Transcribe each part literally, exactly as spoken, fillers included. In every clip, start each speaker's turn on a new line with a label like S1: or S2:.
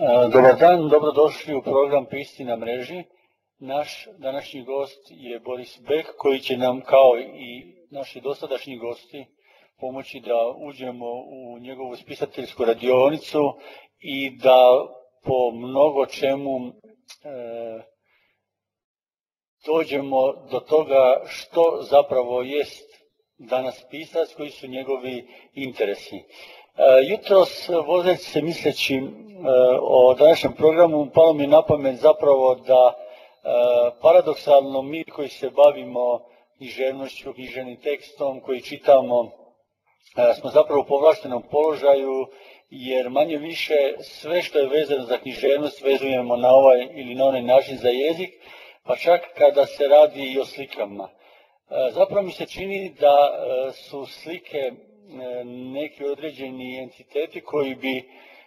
S1: Dobar dan, dobrodošli u program Pisci na mreži. Naš današnji gost je Boris Bek, koji će nam, kao i naši dosadašnji gosti, pomoći da uđemo u njegovu spisateljsku radionicu i da po mnogo čemu e, dođemo do toga što zapravo jest danas pisac, koji su njegovi interesi. Jutros, vozeći se misleći o današnjem programu, palo mi je na pamet zapravo da paradoksalno mi koji se bavimo književnošću, književnim tekstom, koji čitamo, smo zapravo u povlaštenom položaju, jer manje više sve što je vezano za književnost vezujemo na ovaj ili na onaj način za jezik, pa čak kada se radi i o slikama. Zapravo mi se čini da su slike neki određeni entiteti koji bi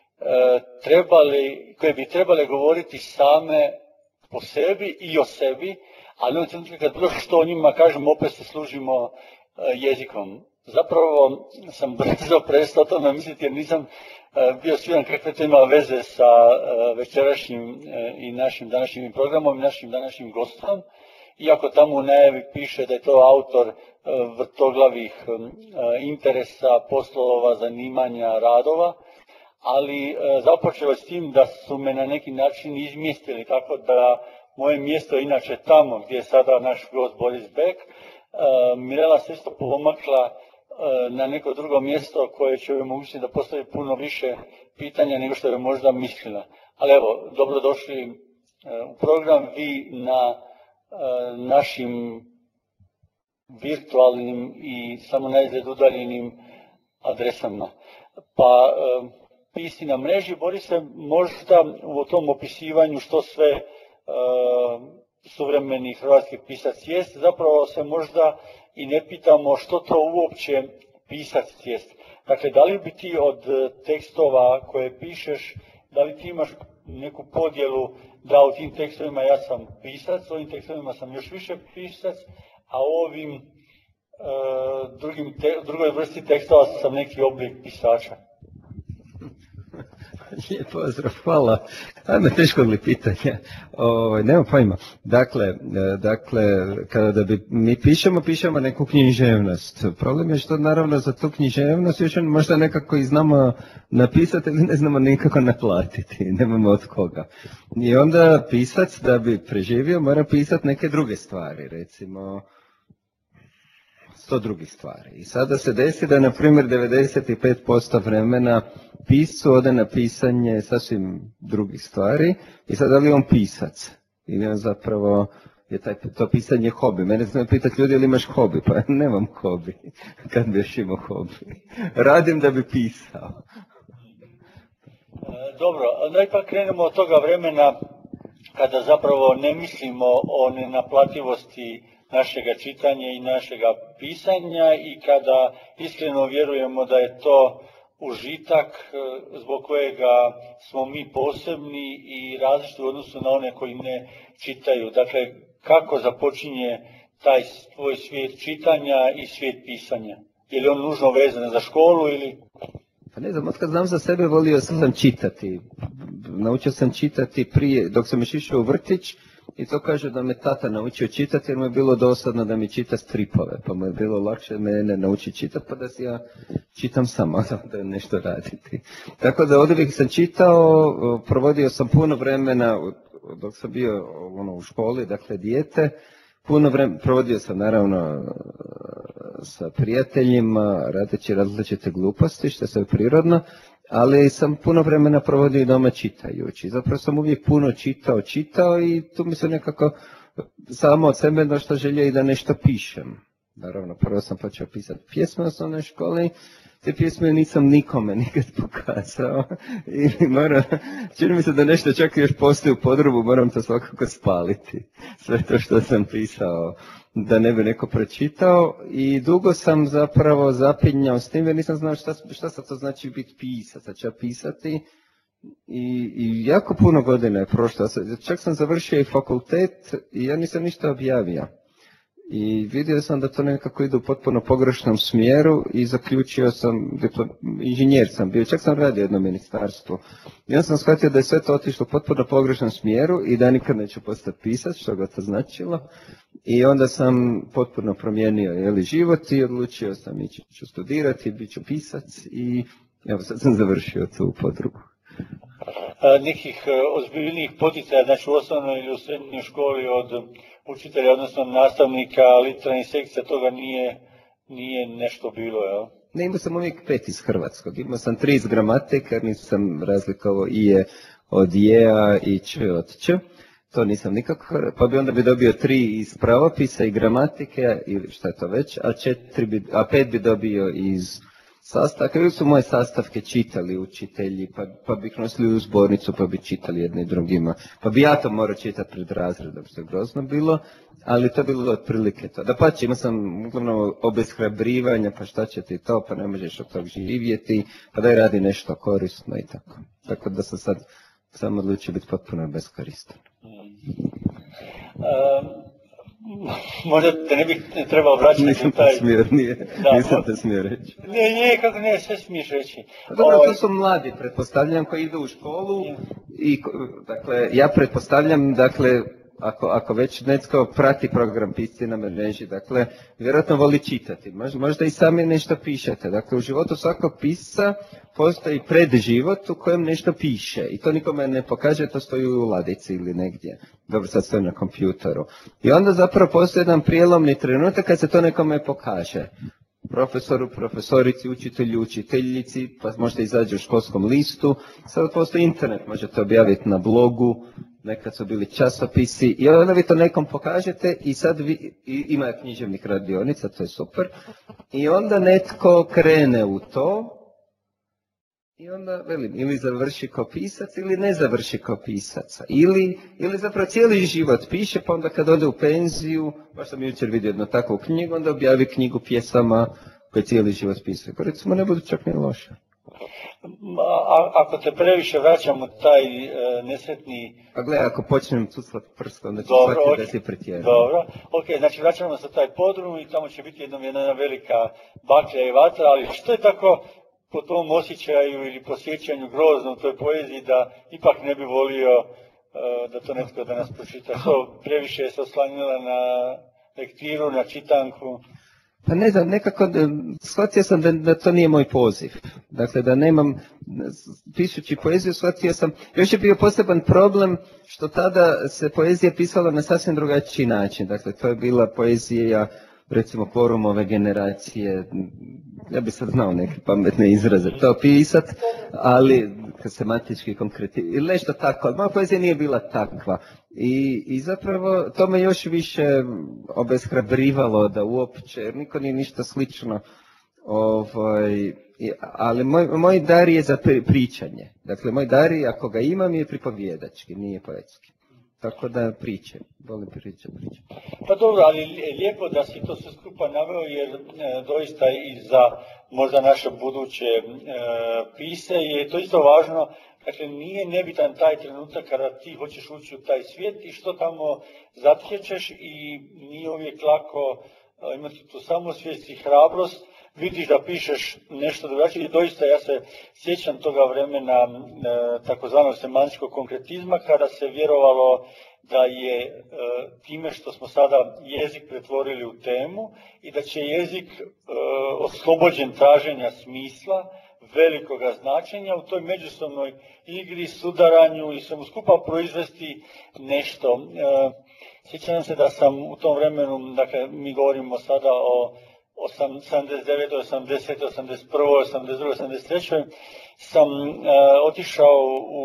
S1: trebali, koji bi trebali govoriti same po sebi i o sebi, ali u trenutku kad bilo što o njima kažemo, opet se služimo jezikom. Zapravo sam brzo prestao o tome misliti, jer nisam bio siguran kakve to ima veze sa večerašnjim i našim današnjim programom i našim današnjim gostom. Iako tamo u najavi piše da je to autor vrtoglavih interesa, poslova, zanimanja, radova, ali započeo s tim da su me na neki način izmjestili, tako da moje mjesto je inače tamo gdje je sada naš gost Boris Bek. Mirela se isto pomakla na neko drugo mjesto koje će joj omogućiti da postavi puno više pitanja nego što je možda mislila. Ali evo, dobrodošli u program, vi na našim virtualnim i samo naizgled udaljenim adresama. Pa Pisci na mreži, Borise, možda u tom opisivanju što sve suvremeni hrvatski pisac jest, zapravo se možda i ne pitamo što to uopće pisac jest. Dakle, da li bi ti od tekstova koje pišeš, da li ti imaš neku podjelu da u tim tekstovima ja sam pisac, u ovim tekstovima sam još više pisac, a u ovim e, drugim te, drugoj vrsti tekstova sam neki oblik pisača?
S2: Lijep pozdrav, hvala. Ajme, teško li pitanje. O, nema pojma. Dakle, dakle, kada bi mi pišemo, pišemo neku književnost. Problem je što naravno za tu književnost još možda nekako i znamo napisati ili ne znamo nikako naplatiti. Nemamo od koga. I onda pisac da bi preživio mora pisati neke druge stvari, recimo sto drugih stvari. I sada se desi da, na primjer, devedeset pet posto vremena piscu ode na pisanje sasvim drugih stvari. I sad da li je on pisac? Ili on zapravo je taj, to pisanje hobi? Mene znaju pitati ljudi, ili imaš hobi? Pa nemam hobi. Kad bi još imao hobi? Radim da bi pisao.
S1: Dobro, da ipak krenemo od toga vremena kada zapravo ne mislimo o nenaplativosti našega čitanja i našega pisanja i kada iskreno vjerujemo da je to užitak zbog kojega smo mi posebni i različiti u odnosu na one koji ne čitaju. Dakle, kako započinje taj tvoj svijet čitanja i svijet pisanja? Je li on nužno vezan za školu ili...
S2: Pa ne znam, od kad znam za sebe, volio sam čitati. Naučio sam čitati prije, dok sam još išao u vrtić, i to kaže da me tata naučio čitati, jer mu je bilo dosadno da mi čita stripove, pa mu je bilo lakše mene naučiti čitati, pa da si ja čitam samo, da nešto raditi. Tako da od uvijek sam čitao, provodio sam puno vremena, dok sam bio ono, u školi, dakle dijete, puno vremena, provodio sam naravno sa prijateljima, radeći različite gluposti, što je prirodno, ali sam puno vremena provodio i doma čitajući. Zapravo sam uvijek puno čitao, čitao i tu mi se nekako samo od sebe došla želja i da nešto pišem. Naravno, prvo sam počeo pisati pjesme u osnovnoj školi, te pjesme nisam nikome nikad pokazao. I moram, čini mi se da nešto čak još postoji u podrubu, moram to svakako spaliti. Sve to što sam pisao, da ne bi neko pročitao, i dugo sam zapravo zapinjao s tim, jer nisam znao šta, šta sad to znači biti pisac, sad ću ja pisati, i, i jako puno godina je prošlo, čak sam završio i fakultet i ja nisam ništa objavio. I vidio sam da to nekako ide u potpuno pogrešnom smjeru i zaključio sam, diplom, inženjer sam bio, čak sam radio jedno ministarstvo. I onda sam shvatio da je sve to otišlo u potpuno pogrešnom smjeru i da nikad neću postati pisac, što ga to značilo. I onda sam potpuno promijenio jeli, život i odlučio sam ići ću studirati, bit ću pisac i evo sad sam završio tu podrugu.
S1: Nekih ozbiljnijih poticaja, znači u osnovnoj ili u srednjoj školi od učitelja, odnosno nastavnika, literarnih sekcija, toga nije, nije nešto bilo, jel?
S2: Ne, imao sam uvijek pet iz hrvatskog. Imao sam tri iz gramatike, jer nisam razlikovao i je od je-a i č od č. To nisam nikako, pa bi onda bi dobio tri iz pravopisa i gramatike, ili šta je to već, a, četiri bi, a pet bi dobio iz sastavke. Uvijek su moje sastavke čitali učitelji, pa, pa bi ih nosili u zbornicu, pa bi čitali jedni drugima. Pa bi ja to morao čitati pred razredom, što je grozno bilo, ali to je bilo otprilike to. Da pače, imao sam uglavnom obeshrabrivanja, pa šta će ti to, pa ne možeš od tog živjeti, pa daj radi nešto korisno i tako. Tako da sam sad sam odlučio biti potpuno beskoristan.
S1: Um, možda te ne bih trebao vraćati
S2: nisam
S1: taj...
S2: te smio, nije,
S1: da,
S2: nisam te smio reći.
S1: Ne, nije, kako ne, sve smiješ reći.
S2: Pa dobro,
S1: Ovo...
S2: to su mladi, pretpostavljam, koji idu u školu i, dakle, ja pretpostavljam, dakle, ako, ako već netko prati program pisci na mreži, dakle, vjerojatno voli čitati. Možda i sami nešto pišete. Dakle, u životu svakog pisca postoji predživot u kojem nešto piše. I to nikome ne pokaže, to stoji u ladici ili negdje. Dobro, sad stoji na kompjutoru. I onda zapravo postoji jedan prijelomni trenutak kad se to nekome pokaže. Profesoru, profesorici, učitelju, učiteljici, pa možete izaći u školskom listu. Sad postoji internet, možete objaviti na blogu, nekad su bili časopisi i onda vi to nekom pokažete i sad vi, i, ima književnih radionica, to je super, i onda netko krene u to i onda, velim, ili završi kao pisac ili ne završi kao pisac. Ili, ili zapravo cijeli život piše, pa onda kad ode u penziju, baš sam jučer vidio jednu takvu knjigu, onda objavi knjigu pjesama koje cijeli život pisuje. Ko recimo ne budu čak ni loše.
S1: A, ako te previše vraćamo taj e, nesretni...
S2: Pa gledaj, ako počnem cuclat prst, onda ću
S1: dobro,
S2: shvatiti
S1: okay.
S2: da si pretjerao.
S1: Dobro, ok, znači vraćamo se taj podrum i tamo će biti jedna, jedna velika baklja i vatra, ali što je tako po tom osjećaju ili posjećanju grozno u toj poeziji da ipak ne bi volio e, da to netko danas pročita? Što previše je se oslanjala na lektiru, na čitanku?
S2: Pa ne znam, nekako shvatio sam da, da to nije moj poziv. Dakle, da nemam, pišući poeziju, shvatio sam, još je bio poseban problem što tada se poezija pisala na sasvim drugačiji način. Dakle, to je bila poezija, recimo, Porumove generacije, ja bi sad znao neke pametne izraze to pisat, ali semantički konkretni, ili nešto tako, ali moja poezija nije bila takva. I, i zapravo to me još više obeshrabrivalo da uopće, jer niko nije ništa slično, ovaj, ali moj, moj dar je za pričanje. Dakle, moj dar je, ako ga imam, je pripovjedački, nije poetski. Tako da pričam, volim pričati, pričam.
S1: Pa dobro, ali lijepo da si to sve skupa naveo, jer e, doista i za možda naše buduće e, pise je to isto važno. Dakle, nije nebitan taj trenutak kada ti hoćeš ući u taj svijet i što tamo zatječeš i nije uvijek lako e, imati tu samosvijest i hrabrost. Vidiš da pišeš nešto drugačije i doista ja se sjećam toga vremena e, takozvanog semantičkog konkretizma kada se vjerovalo da je e, time što smo sada jezik pretvorili u temu i da će jezik e, oslobođen traženja smisla, velikoga značenja u toj međusobnoj igri, sudaranju i svemu skupa proizvesti nešto. E, sjećam se da sam u tom vremenu, dakle mi govorimo sada o osamdeset devete, osamdesete, osamdeset prve, osamdeset druge, osamdeset treće sam uh, otišao u,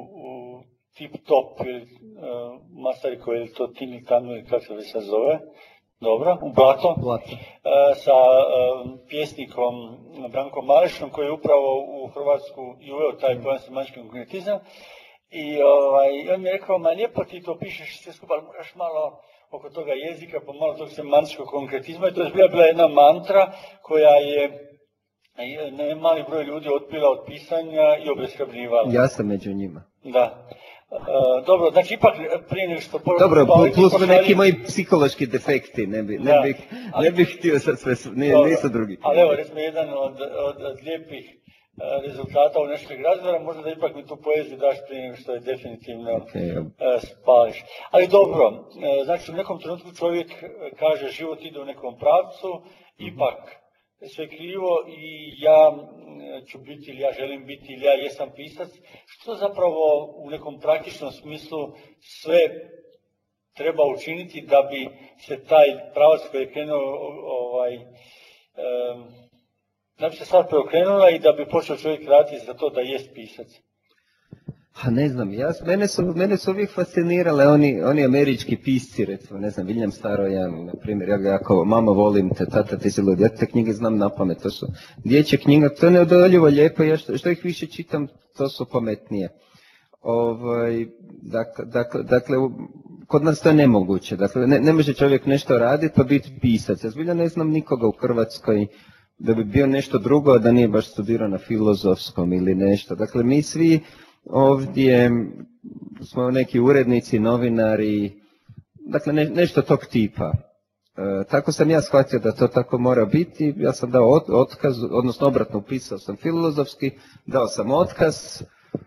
S1: u Tip Top ili uh, Masariko ili to Tini Kanu ili kako se već se zove, dobro, u Blato,
S2: Blato.
S1: Uh, sa uh, pjesnikom Brankom Malešom koji je upravo u Hrvatsku i uveo taj pojam semantički konkretizam i ovaj, on mi je rekao, ma lijepo ti to pišeš sve skupa, ali moraš malo oko toga jezika, pa malo tog semantičkog konkretizma i to je bila, bila jedna mantra koja je ne mali broj ljudi otpila od pisanja i obeshrabrivala.
S2: Ja sam među njima.
S1: Da. Uh, dobro, znači ipak prije nego što...
S2: Dobro, plus pošalji... neki moji psihološki defekti, ne bih ne bih ne bih htio sad sve, nisu drugi.
S1: Ali evo, recimo, jedan od, od, od lijepih uh, rezultata u našeg razgovora, možda da ipak mi tu poeziju daš prije nego što je definitivno okay. uh, spališ. Ali dobro, uh, znači u nekom trenutku čovjek kaže život ide u nekom pravcu, ipak sve krivo i ja ću biti ili ja želim biti ili ja jesam pisac, što zapravo u nekom praktičnom smislu sve treba učiniti da bi se taj pravac koji je krenuo, ovaj, um, da bi se sad preokrenula i da bi počeo čovjek raditi za to da jest pisac.
S2: Ha, ne znam, ja, mene, su, mene su uvijek fascinirale oni, oni američki pisci, recimo, ne znam, William Saroyan, na primjer, ja ga jako, mama volim te, tata ti si lud, ja te knjige znam na pamet, to su dječje knjige, to je neodoljivo lijepo, ja što, što ih više čitam, to su pametnije. Ovaj, dakle, dakle, dakle, kod nas to je nemoguće, dakle, ne, ne može čovjek nešto raditi pa biti pisac, ja zbilja ne znam nikoga u Hrvatskoj da bi bio nešto drugo, da nije baš studirao na filozofskom ili nešto, dakle, mi svi ovdje smo neki urednici, novinari, dakle ne, nešto tog tipa. E, tako sam ja shvatio da to tako mora biti, ja sam dao ot, otkaz, odnosno obratno upisao sam filozofski, dao sam otkaz,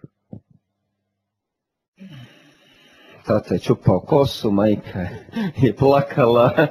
S2: tata je čupao kosu, majka je plakala,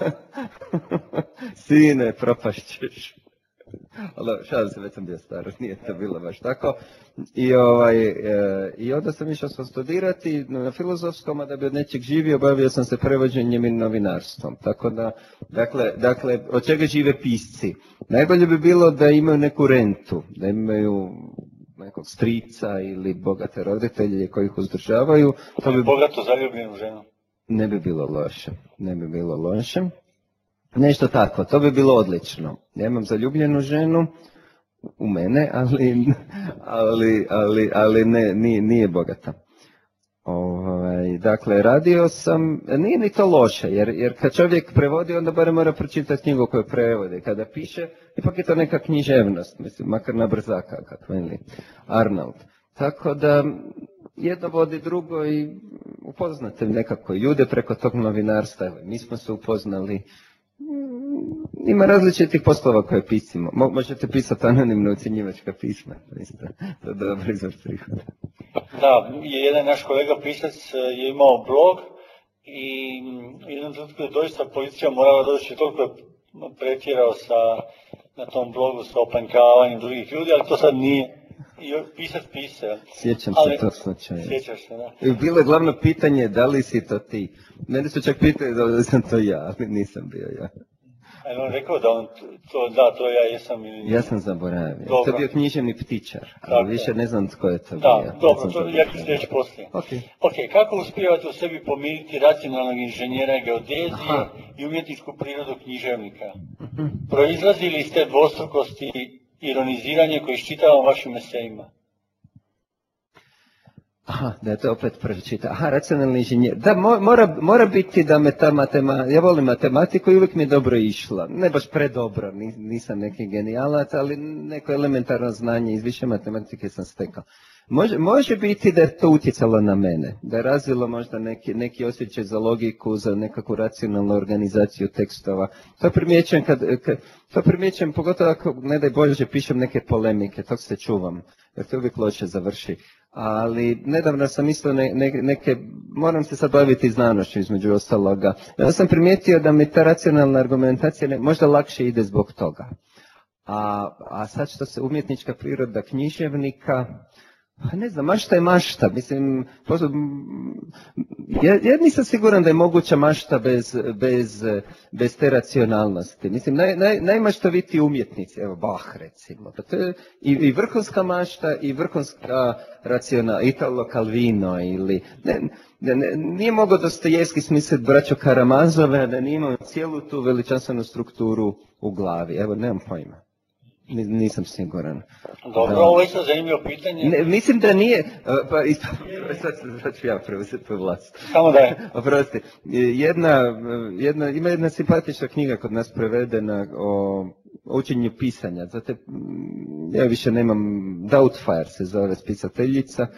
S2: sine, propašćeš. Ali šalim se, već sam bio star, nije to bilo baš tako. I, ovaj, e, i onda sam išao sam studirati na filozofskom, a da bi od nečeg živio, bavio sam se prevođenjem i novinarstvom. Tako da, dakle, dakle, od čega žive pisci? Najbolje bi bilo da imaju neku rentu, da imaju nekog strica ili bogate roditelje koji ih uzdržavaju.
S1: To bi bogato zaljubljenu ženu.
S2: Ne bi bilo loše, ne bi bilo loše. Nešto tako, to bi bilo odlično. Ja imam zaljubljenu ženu u mene, ali, ali, ali, ali ne, nije, nije bogata. Ovaj, dakle, radio sam, nije ni to loše, jer, jer kad čovjek prevodi, onda barem mora pročitati knjigu koju prevodi. Kada piše, ipak je to neka književnost, mislim, makar na brzaka, kako veli Arnold. Tako da, jedno vodi drugo i upoznate nekako ljude preko tog novinarstva. Evo, mi smo se upoznali. Ima različitih poslova koje pisimo. Mo, možete pisati anonimno ucjenjivačka pisma. Isto, to je dobro izvor prihoda.
S1: Da, jedan naš kolega pisac je imao blog i jednom trenutku je doista policija morala doći, toliko je pretjerao sa, na tom blogu sa opanjkavanjem drugih ljudi, ali to sad nije. I pisac pisao.
S2: Sjećam
S1: ali,
S2: se to slučaja.
S1: Sjećaš se, da.
S2: Bilo je glavno pitanje da li si to ti. Mene su čak pitali da li sam to ja, ali nisam bio ja.
S1: A on rekao da on, to, da, to ja jesam ili nije.
S2: Ja sam zaboravio.
S1: Dobro.
S2: To je bio književni ptičar, ali
S1: dakle,
S2: više ne znam tko je to
S1: da,
S2: bio.
S1: dobro, to ja ću reći poslije.
S2: Okay.
S1: Ok, kako uspijevate u sebi pomiriti racionalnog inženjera geodezije Aha. i umjetničku prirodu književnika? Uh-huh. Proizlazi li iz te dvostrukosti ironiziranje koje iščitavam vašim esejima?
S2: Aha, da je to opet prvi čita. Aha, racionalni inženjer. Da, mora, mora biti da me ta matematika, ja volim matematiku i uvijek mi je dobro išla. Ne baš predobro, nisam neki genijalac, ali neko elementarno znanje iz više matematike sam stekao. Može, može biti da je to utjecalo na mene, da je razvilo možda neki, neki osjećaj za logiku, za nekakvu racionalnu organizaciju tekstova. To primjećujem, kad, kad, to primjećujem pogotovo ako, ne daj Bože, pišem neke polemike, tog se čuvam, jer to uvijek loše završi. Ali nedavno sam mislio ne, ne, neke, moram se sad baviti znanošću između ostaloga. Ja sam primijetio da mi ta racionalna argumentacija ne, možda lakše ide zbog toga. A, a sad što se umjetnička priroda književnika, ne znam, mašta je mašta, mislim, ja, ja nisam siguran da je moguća mašta bez, bez, bez te racionalnosti. Mislim, naj, naj, najmaštovitiji umjetnici, evo Bach recimo, pa to je i, i vrhunska mašta i vrhunska racionalna, Italo Calvino ili, ne, ne, ne, nije mogao Dostojevski smisliti braću Karamazove, da nije imao cijelu tu veličanstvenu strukturu u glavi, evo, nemam pojma. Nisam siguran.
S1: Dobro, da. Ovo je sad zanimljivo pitanje.
S2: Ne, mislim da nije, pa isto, sad, sad ću ja preuzeti po vlast.
S1: Samo da je.
S2: Oprosti, jedna, jedna, ima jedna simpatična knjiga kod nas prevedena o učenju pisanja. Zato ja više nemam, Doubtfire se zove spisateljica.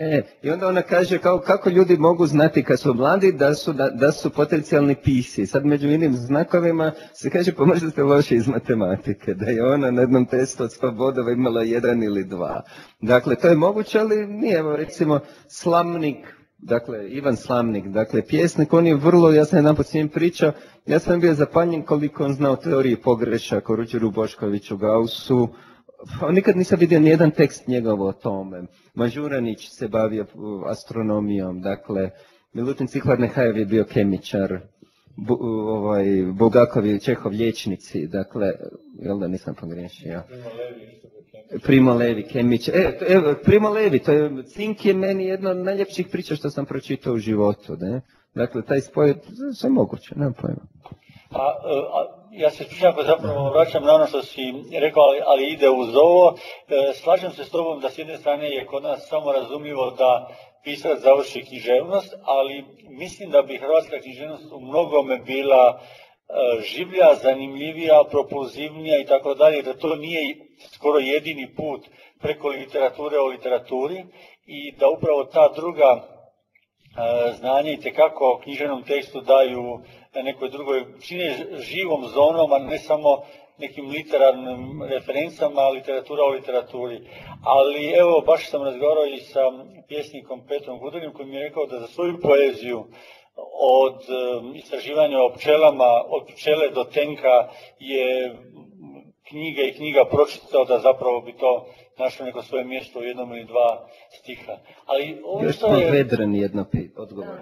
S2: E, i onda ona kaže kao, kako ljudi mogu znati kad su mladi da su, da, da su potencijalni pisci. Sad među inim znakovima se kaže pa možda ste loši iz matematike, da je ona na jednom testu od sto bodova imala jedan ili dva. Dakle, to je moguće, ali nije, evo recimo Slamnik, dakle Ivan Slamnik, dakle pjesnik, on je vrlo, ja sam jedan put s njim pričao, ja sam bio zapanjen koliko on zna o teoriji pogrešaka, o Ruđeru Boškoviću, Gaussu. On nikad nisam vidio nijedan tekst njegov o tome. Mažuranić se bavio astronomijom, dakle, Milutin Cihlar-Nehajev je bio kemičar, Bu, ovaj, Bulgakov i Čehov liječnici, dakle, jel da nisam pogriješio? Primo Levi, kemičar. E, evo, Primo Levi, to je, Cink je meni jedna od najljepših priča što sam pročitao u životu, ne? Dakle, taj spoj, sve moguće, nemam pojma.
S1: A, a ja se ispričavam ako zapravo vraćam na ono što si rekao, ali, ali ide uz ovo. E, slažem se s tobom da s jedne strane je kod nas samo razumljivo da pisac završi književnost, ali mislim da bi hrvatska književnost u mnogome bila e, življa, zanimljivija, propulzivnija i tako dalje, da to nije skoro jedini put preko literature o literaturi i da upravo ta druga e, znanja itekako književnom tekstu daju nekoj drugoj, čine živom zonom, a ne samo nekim literarnim referencama, literatura o literaturi. Ali evo, baš sam razgovarao i sa pjesnikom Petrom Guderim koji mi je rekao da za svoju poeziju od um, istraživanja o pčelama, od pčele do tenka je knjiga i knjiga pročitao da zapravo bi to našlo neko svoje mjesto u jednom ili dva stiha. Ali ovo
S2: još
S1: što je...
S2: Vedran jedno odgovor.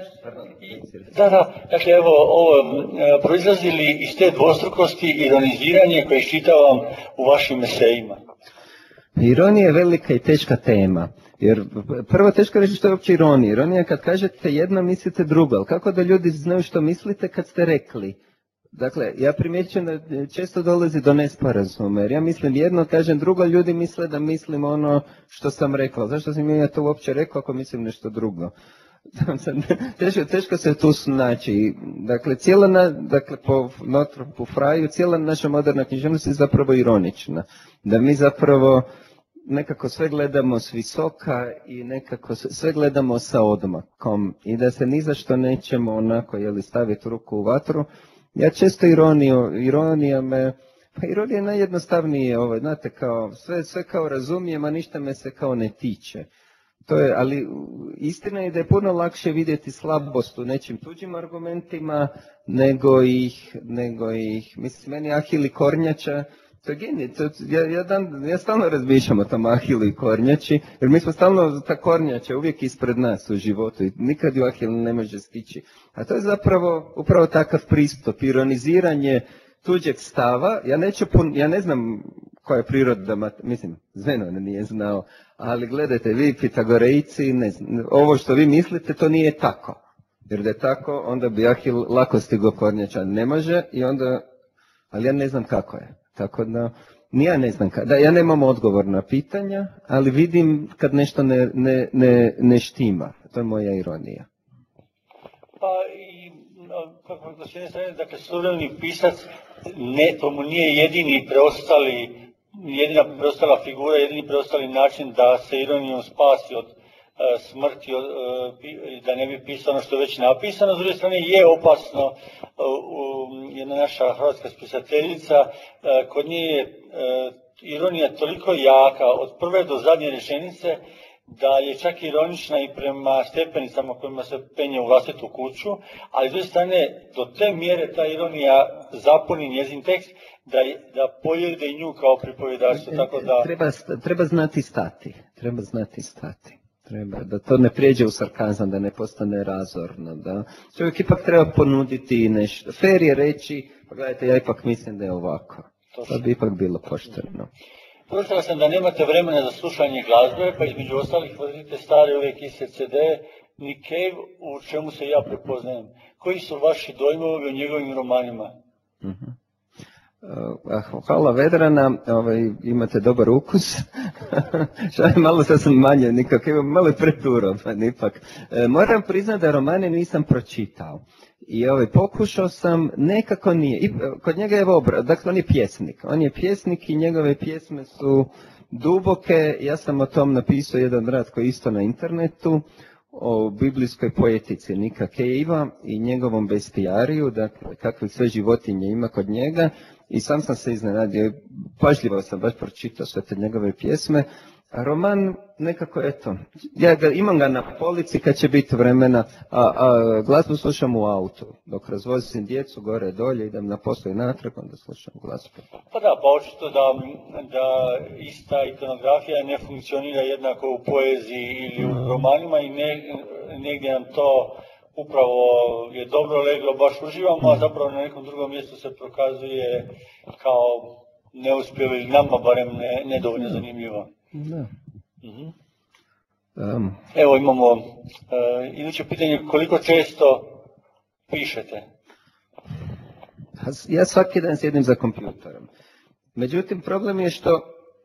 S1: Da, da, dakle evo, ovo proizlazili iz te dvostrukosti ironiziranje koje iščitavam u vašim esejima.
S2: Ironija je velika i teška tema. Jer prvo teško reći što je uopće ironija. Ironija kad kažete jedno mislite drugo, ali kako da ljudi znaju što mislite kad ste rekli? Dakle, ja primjećujem da često dolazi do nesporazuma, jer ja mislim jedno, kažem drugo, ljudi misle da mislim ono što sam rekao. Zašto sam ja to uopće rekao ako mislim nešto drugo? teško, teško se tu snaći. Dakle, cijela na, dakle, po, po Fraju, cijela naša moderna književnost je zapravo ironična. Da mi zapravo nekako sve gledamo s visoka i nekako sve gledamo sa odmakom i da se ni za što nećemo onako, jeli, staviti ruku u vatru. Ja često ironiju, ironija me, pa ironija je najjednostavnije, ovo, znate, kao, sve, sve kao razumijem, a ništa me se kao ne tiče. To je, ali istina je da je puno lakše vidjeti slabost u nečim tuđim argumentima, nego ih, nego ih, mislim, meni Ahil i Kornjača, to je genij, to, ja, ja, dan, ja stalno razmišljam o tom Ahilu i Kornjači, jer mi smo stalno, ta Kornjača uvijek ispred nas u životu i nikad ju Ahil ne može stići. A to je zapravo upravo takav pristup, ironiziranje tuđeg stava. Ja, neću pun, ja ne znam koja je priroda, mislim, Zenon nije znao, ali gledajte, vi Pitagorejci, ne znam, ovo što vi mislite, to nije tako. Jer da je tako, onda bi Ahil lako stigo Kornjača, ne može, i onda, ali ja ne znam kako je. Tako da, ja ne znam, da ja nemam odgovor na pitanja, ali vidim kad nešto ne, ne, ne, ne štima. To je moja ironija.
S1: Pa i, kako da se ne strane, dakle, suvremeni pisac, ne, to mu nije jedini preostali, jedina preostala figura, jedini preostali način da se ironijom spasi od uh, smrti, od, uh, da ne bi pisao ono što je već napisano. S druge strane, je opasno, uh, uh, jedna naša hrvatska spisateljica, uh, kod nje je uh, ironija toliko jaka, od prve do zadnje rečenice, da je čak ironična i prema stepenicama kojima se penje u vlastitu kuću, ali s druge strane, do te mjere ta ironija zapuni njezin tekst, da, da pojede i nju kao pripovjedačicu, tako da...
S2: Treba, treba znati stati, treba znati stati. Treba, da to ne prijeđe u sarkazam, da ne postane razorno, da čovjek ipak treba ponuditi nešto. Fer je reći, pa gledajte, ja ipak mislim da je ovako. To bi ipak bilo pošteno.
S1: Pročitao sam da nemate vremena za slušanje glazbe, pa između ostalih vodite stare uvijek iste ce de, Nick Cave, u čemu se ja prepoznajem. Koji su vaši dojmovi o njegovim romanima?
S2: Uh-huh. Uh, hvala Vedrana, ovaj, imate dobar ukus. Malo sad sam manje, nikako, imam malo preturovan ipak. E, moram priznati da romane nisam pročitao. I ovaj, pokušao sam, nekako nije. I, kod njega je obra, dakle on je pjesnik. On je pjesnik i njegove pjesme su duboke. Ja sam o tom napisao jedan rad koji je isto na internetu, o biblijskoj poetici Nika Cavea i njegovom bestijariju, dakle kakvih sve životinje ima kod njega, i sam sam se iznenadio, pažljivo sam baš pročitao sve te njegove pjesme. A roman nekako, eto, ja ga, imam ga na polici kad će biti vremena, a, a glazbu slušam u autu. Dok razvozim djecu gore dolje, idem na posao i natrag, onda slušam glazbu.
S1: Pa da, pa očito da, da ista ikonografija ne funkcionira jednako u poeziji ili u romanima i ne, negdje nam to upravo je dobro leglo, baš uživamo, a zapravo na nekom drugom mjestu se prokazuje kao neuspjelo ili nama barem ne, nedovoljno zanimljivo.
S2: Da.
S1: Mhm.
S2: Um,
S1: Evo imamo uh, iduće pitanje, koliko često pišete?
S2: Ja svaki dan sjedim za kompjuterom. Međutim, problem je što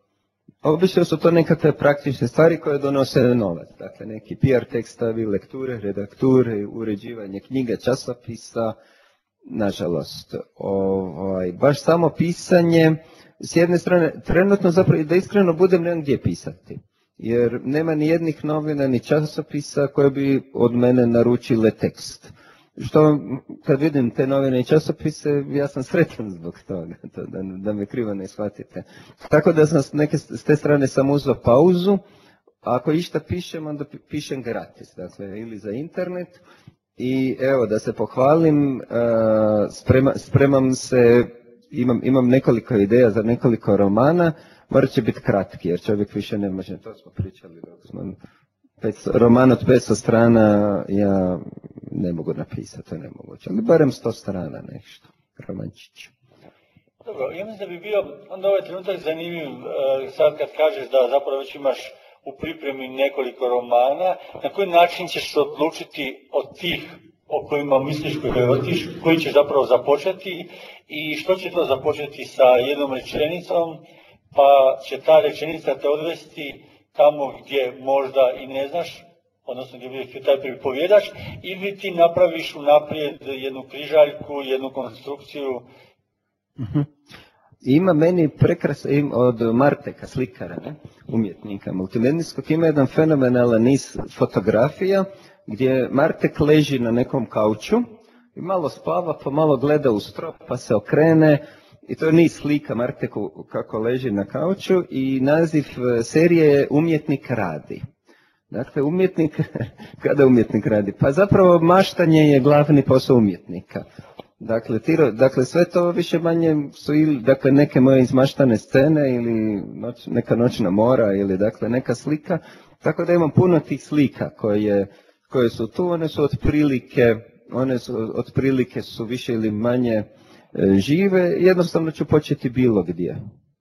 S2: obično su to nekakve praktične stvari koje donose novac. Dakle, neki P R tekstovi, lekture, redakture, uređivanje knjiga, časopisa. Nažalost, ovaj, baš samo pisanje, s jedne strane, trenutno zapravo, da iskreno budem, nemam gdje pisati. Jer nema ni jednih novina, ni časopisa koje bi od mene naručile tekst. Što, kad vidim te novine i časopise, ja sam sretan zbog toga, to, da, da me krivo ne shvatite. Tako da sam s, neke, s te strane sam uzeo pauzu, a ako išta pišem, onda pišem gratis, dakle, ili za internet. I evo, da se pohvalim, sprema, spremam se, imam, imam nekoliko ideja za nekoliko romana, morat će biti kratki, jer čovjek više ne može, to smo pričali dok smo, roman od petsto strana ja ne mogu napisati, to je nemoguće, ali barem sto strana nešto, romančić.
S1: Dobro, ja mislim da bi bio onda ovaj trenutak zanimljiv, sad kad kažeš da zapravo već imaš u pripremi nekoliko romana, na koji način ćeš se odlučiti od tih o kojima misliš, koji, koji ćeš zapravo započeti i što će to započeti sa jednom rečenicom, pa će ta rečenica te odvesti tamo gdje možda i ne znaš, odnosno gdje je taj pripovjedač, ili ti napraviš unaprijed jednu križaljku, jednu konstrukciju.
S2: Mm-hmm. Ima meni prekrasno, od Marteka, slikara, ne? Umjetnika multimedijskog, ima jedan fenomenalan niz fotografija gdje Martek leži na nekom kauču i malo spava, pa malo gleda u strop, pa se okrene. I to je niz slika Marteku kako leži na kauču i naziv serije je Umjetnik radi. Dakle, umjetnik, kada umjetnik radi? Pa zapravo maštanje je glavni posao umjetnika. Dakle, tiro, dakle, sve to više manje su ili dakle, neke moje izmaštane scene ili noć, neka noćna mora ili dakle, neka slika. Tako da imam puno tih slika koje, koje su tu, one su otprilike, one su otprilike su više ili manje e, žive, jednostavno ću početi bilo gdje.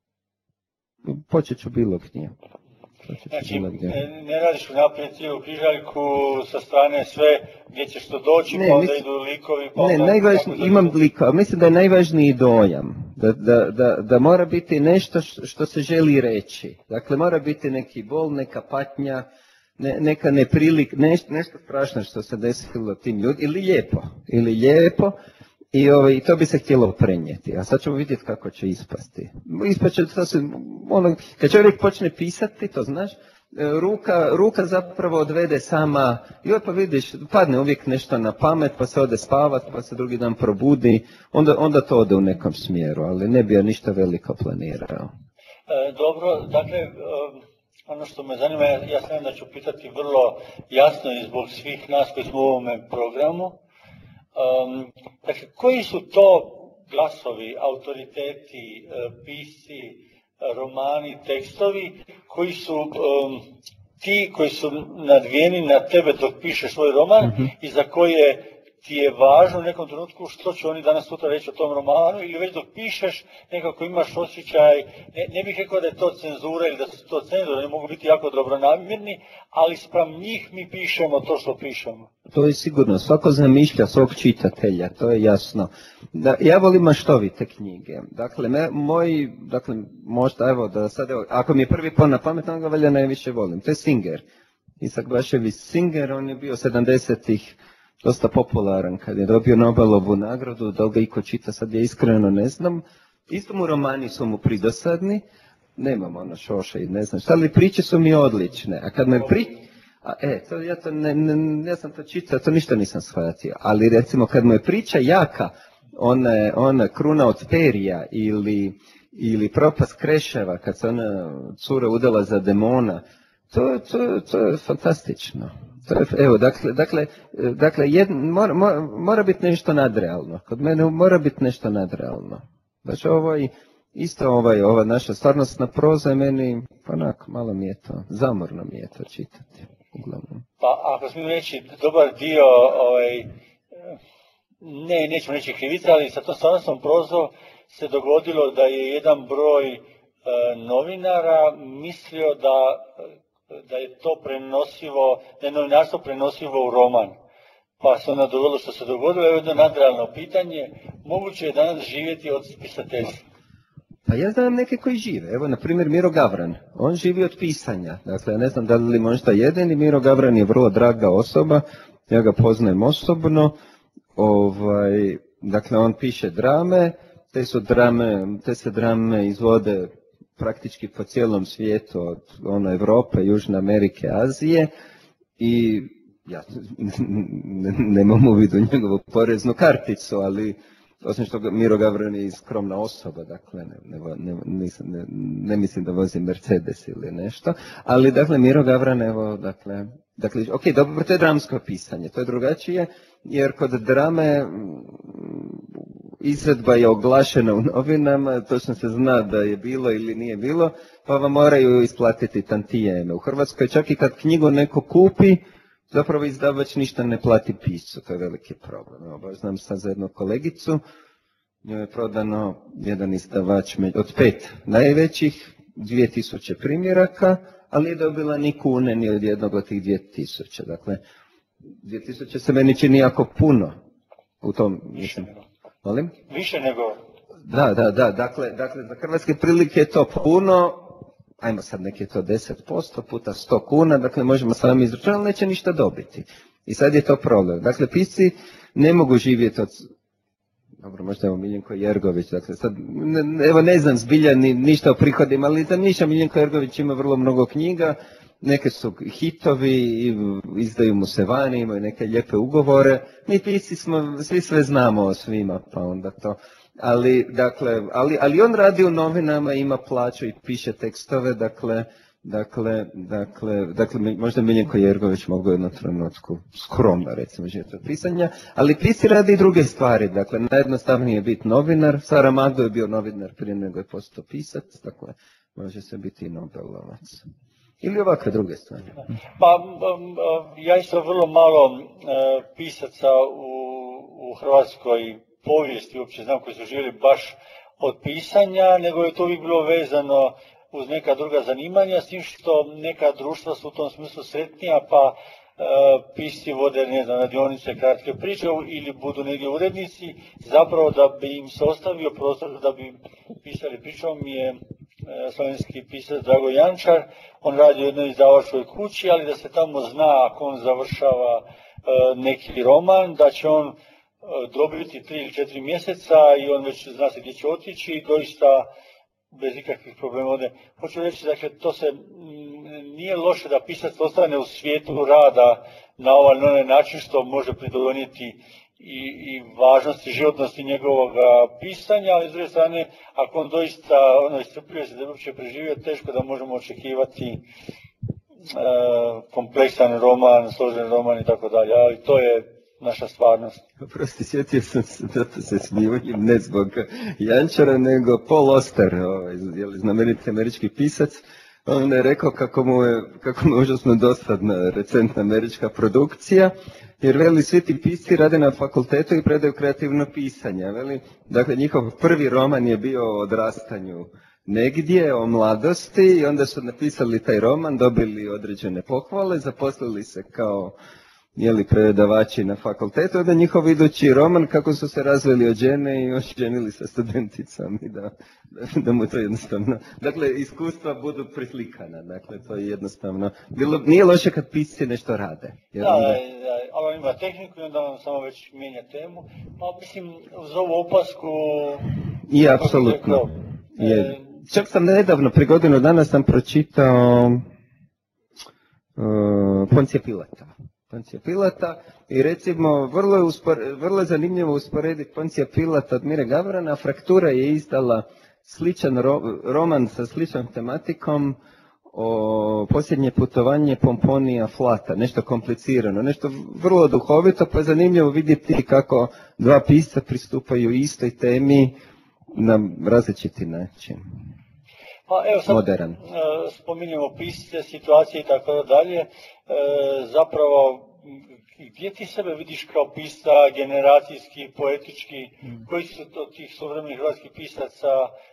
S2: Počet ću bilo gdje.
S1: Znači, ne, ne radiš unaprijed cijelu križaljku sa strane sve gdje ćeš to doći, ne, pa onda idu likovi, pa
S2: ne,
S1: onda...
S2: Najvažniji, imam likova, mislim da je najvažniji dojam, da, da, da, da mora biti nešto što se želi reći. Dakle, mora biti neki bol, neka patnja, ne, neka neprilik, nešto, nešto strašno što se desilo tim ljudima, ili lijepo, ili lijepo, i ovaj, to bi se htjelo prenijeti, a sad ćemo vidjeti kako će ispasti. Ispaće, ono, kad čovjek počne pisati, to znaš, ruka, ruka zapravo odvede sama, joj pa vidiš, padne uvijek nešto na pamet, pa se ode spavati, pa se drugi dan probudi, onda, onda to ode u nekom smjeru, ali ne bi ja ništa veliko planirao.
S1: E, dobro, dakle, e, ono što me zanima, ja znam da ću pitati vrlo jasno i zbog svih nas koji smo u ovome programu. Um, dakle, koji su to glasovi, autoriteti, pisci, romani, tekstovi, koji su um, ti koji su nadvijeni na tebe dok pišeš svoj roman mm-hmm. i za koje ti je važno u nekom trenutku što će oni danas sutra reći o tom romanu, ili već dok pišeš nekako imaš osjećaj, ne, ne bih rekao da je to cenzura ili da su to cenzura, ne mogu biti jako dobronamjerni, ali spram njih mi pišemo to što pišemo.
S2: To je sigurno, svako zamišlja svog čitatelja, to je jasno. Da, ja volim maštovite knjige, dakle, me, moj, dakle, možda evo da sad, evo, ako mi je prvi pao na pamet, on ga valja najviše volim, to je Singer. Isak Bašević Singer, on je bio sedamdesetih dosta popularan kad je dobio Nobelovu nagradu, da li ga iko čita, sad ja iskreno ne znam. Isto mu romani su mu pridosadni, nemam ono šoše i ne znam šta, ali priče su mi odlične. A kad me pri... A, e, to, ja, to ne, ne, ja sam to čitao, to ništa nisam shvatio. Ali recimo kad mu je priča jaka, ona, ona kruna od perija ili, ili propast Kreševa, kad se ona cura udala za demona, to, to, to je fantastično. To je, evo, dakle, dakle, dakle jed, mora, mora, mora biti nešto nadrealno. Kod mene mora biti nešto nadrealno. Znači, ovaj, isto ovaj, ova naša stvarnostna proza je meni, onak, malo mi je to, zamorno mi je to čitati. Uglavnom.
S1: Pa ako smijem reći, dobar dio, ovaj, ne, nećemo reći krivica, ali sa tom stvarnostnom prozom se dogodilo da je jedan broj e, novinara mislio da, da je to prenosivo, da je novinarstvo prenosivo u roman. Pa se onda dogodilo što se dogodilo, je jedno nadrealno pitanje, moguće je danas živjeti od pisateljstva.
S2: Pa ja znam neke koji žive, evo na primjer Miro Gavran, on živi od pisanja, dakle ja ne znam da li možda jedan i Miro Gavran je vrlo draga osoba, ja ga poznajem osobno, ovaj, dakle on piše drame, te su drame, te se drame izvode praktički po cijelom svijetu, od ono, Europe, Južne Amerike, Azije i ja nemam u vidu njegovu poreznu karticu, ali osim što Miro Gavran je skromna osoba, dakle ne, ne, ne, nisam, ne, ne mislim da vozi Mercedes ili nešto, ali dakle Miro Gavran, evo, dakle, dakle, ok, dobro, to je dramsko pisanje, to je drugačije, jer kod drame izvedba je oglašena u novinama, točno se zna da je bilo ili nije bilo, pa vam moraju isplatiti tantijeme. U Hrvatskoj čak i kad knjigu neko kupi, zapravo izdavač ništa ne plati piscu, to je veliki problem. Evo, baš znam sad za jednu kolegicu, njoj je prodano jedan izdavač od pet najvećih, dvije tisuće primjeraka, ali je dobila ni kune ni od jednog od tih dvije tisuće. Dakle, dvije tisuće se meni čini jako puno u tom, mislim. Molim?
S1: Više nego...
S2: Da, da, da, dakle, dakle za hrvatske prilike je to puno, ajmo sad neki to deset posto puta sto kuna, dakle možemo sami izračunati, ali neće ništa dobiti. I sad je to problem. Dakle, pisci ne mogu živjeti od... Dobro, možda evo Miljenko Jergović, dakle sad, ne, evo ne znam zbilja ni, ništa o prihodima, ali za ništa Miljenko Jergović ima vrlo mnogo knjiga, neke su hitovi, izdaju mu se vani, imaju neke lijepe ugovore, mi pisci smo, svi sve znamo o svima, pa onda to... Ali, dakle, ali, ali on radi u novinama, ima plaću i piše tekstove, dakle, dakle, dakle, dakle možda Miljenko Jergović mogu u jednom trenutku skromno recimo živjeti od pisanja, ali pisci radi i druge stvari, dakle, najjednostavnije je biti novinar, Saramago je bio novinar prije nego je postao pisac, dakle, može se biti i Nobelovac. Ili ovakve druge stvari.
S1: Pa, ja isto vrlo malo pisaca u, u Hrvatskoj povijesti uopće znam koji su živjeli baš od pisanja, nego je to uvijek bilo vezano uz neka druga zanimanja, s tim što neka društva su u tom smislu sretnija, pa e, pisci vode, ne znam, radionice, kratke priče ili budu negdje urednici, zapravo da bi im se ostavio prostor da bi pisali pričom je e, slovenski pisac Drago Jančar, on radi u jednoj izdavačkoj kući, ali da se tamo zna ako on završava e, neki roman, da će on dobiti tri ili četiri mjeseca i on već zna se gdje će otići i doista bez ikakvih problema ode. Hoću reći, dakle, to se nije loše da pisac ostane u svijetu rada na ovaj, na onaj način što može pridonijeti i, i važnosti, životnosti njegovog pisanja, ali s druge strane, ako on doista ono, iscrpljuje se da bi uopće preživio, teško da možemo očekivati e, kompleksan roman, složen roman i tako dalje, ali to je naša stvarnost.
S2: Prosti, sjetio sam se, zato se smijujem, ne zbog Jančara, nego Paul Auster, ovaj, znameniti američki pisac, on je rekao kako mu je, kako mu je užasno dosadna recentna američka produkcija, jer veli svi ti pisci rade na fakultetu i predaju kreativno pisanje. Veli, dakle, njihov prvi roman je bio o odrastanju negdje, o mladosti, i onda su napisali taj roman, dobili određene pohvale, zaposlili se kao jeli predavači na fakultetu, onda njihov idući roman kako su se razveli od žene i oženili sa studenticom i da, da, da mu to jednostavno, dakle iskustva budu prislikana, dakle to je jednostavno, bilo, nije loše kad pisci nešto rade.
S1: Jer da, onda... da, ali on ima tehniku i onda on samo već mijenja temu, pa mislim uz ovu opasku...
S2: I apsolutno.
S1: Je,
S2: čak sam nedavno, prije godinu dana sam pročitao uh, Poncija Pilata. Poncija Pilata i recimo vrlo je, uspor, vrlo je zanimljivo usporediti Poncija Pilata od Mire Gavrana, a Fraktura je izdala sličan ro, roman sa sličnom tematikom o posljednje putovanje Pomponija Flata, nešto komplicirano, nešto vrlo duhovito, pa je zanimljivo vidjeti kako dva pisca pristupaju istoj temi na različiti način.
S1: Pa evo sad
S2: Modern.
S1: Spominjemo pisce, situacije i tako dalje, zapravo gdje ti sebe vidiš kao pisca generacijski, poetički, koji su to tih suvremenih hrvatskih pisaca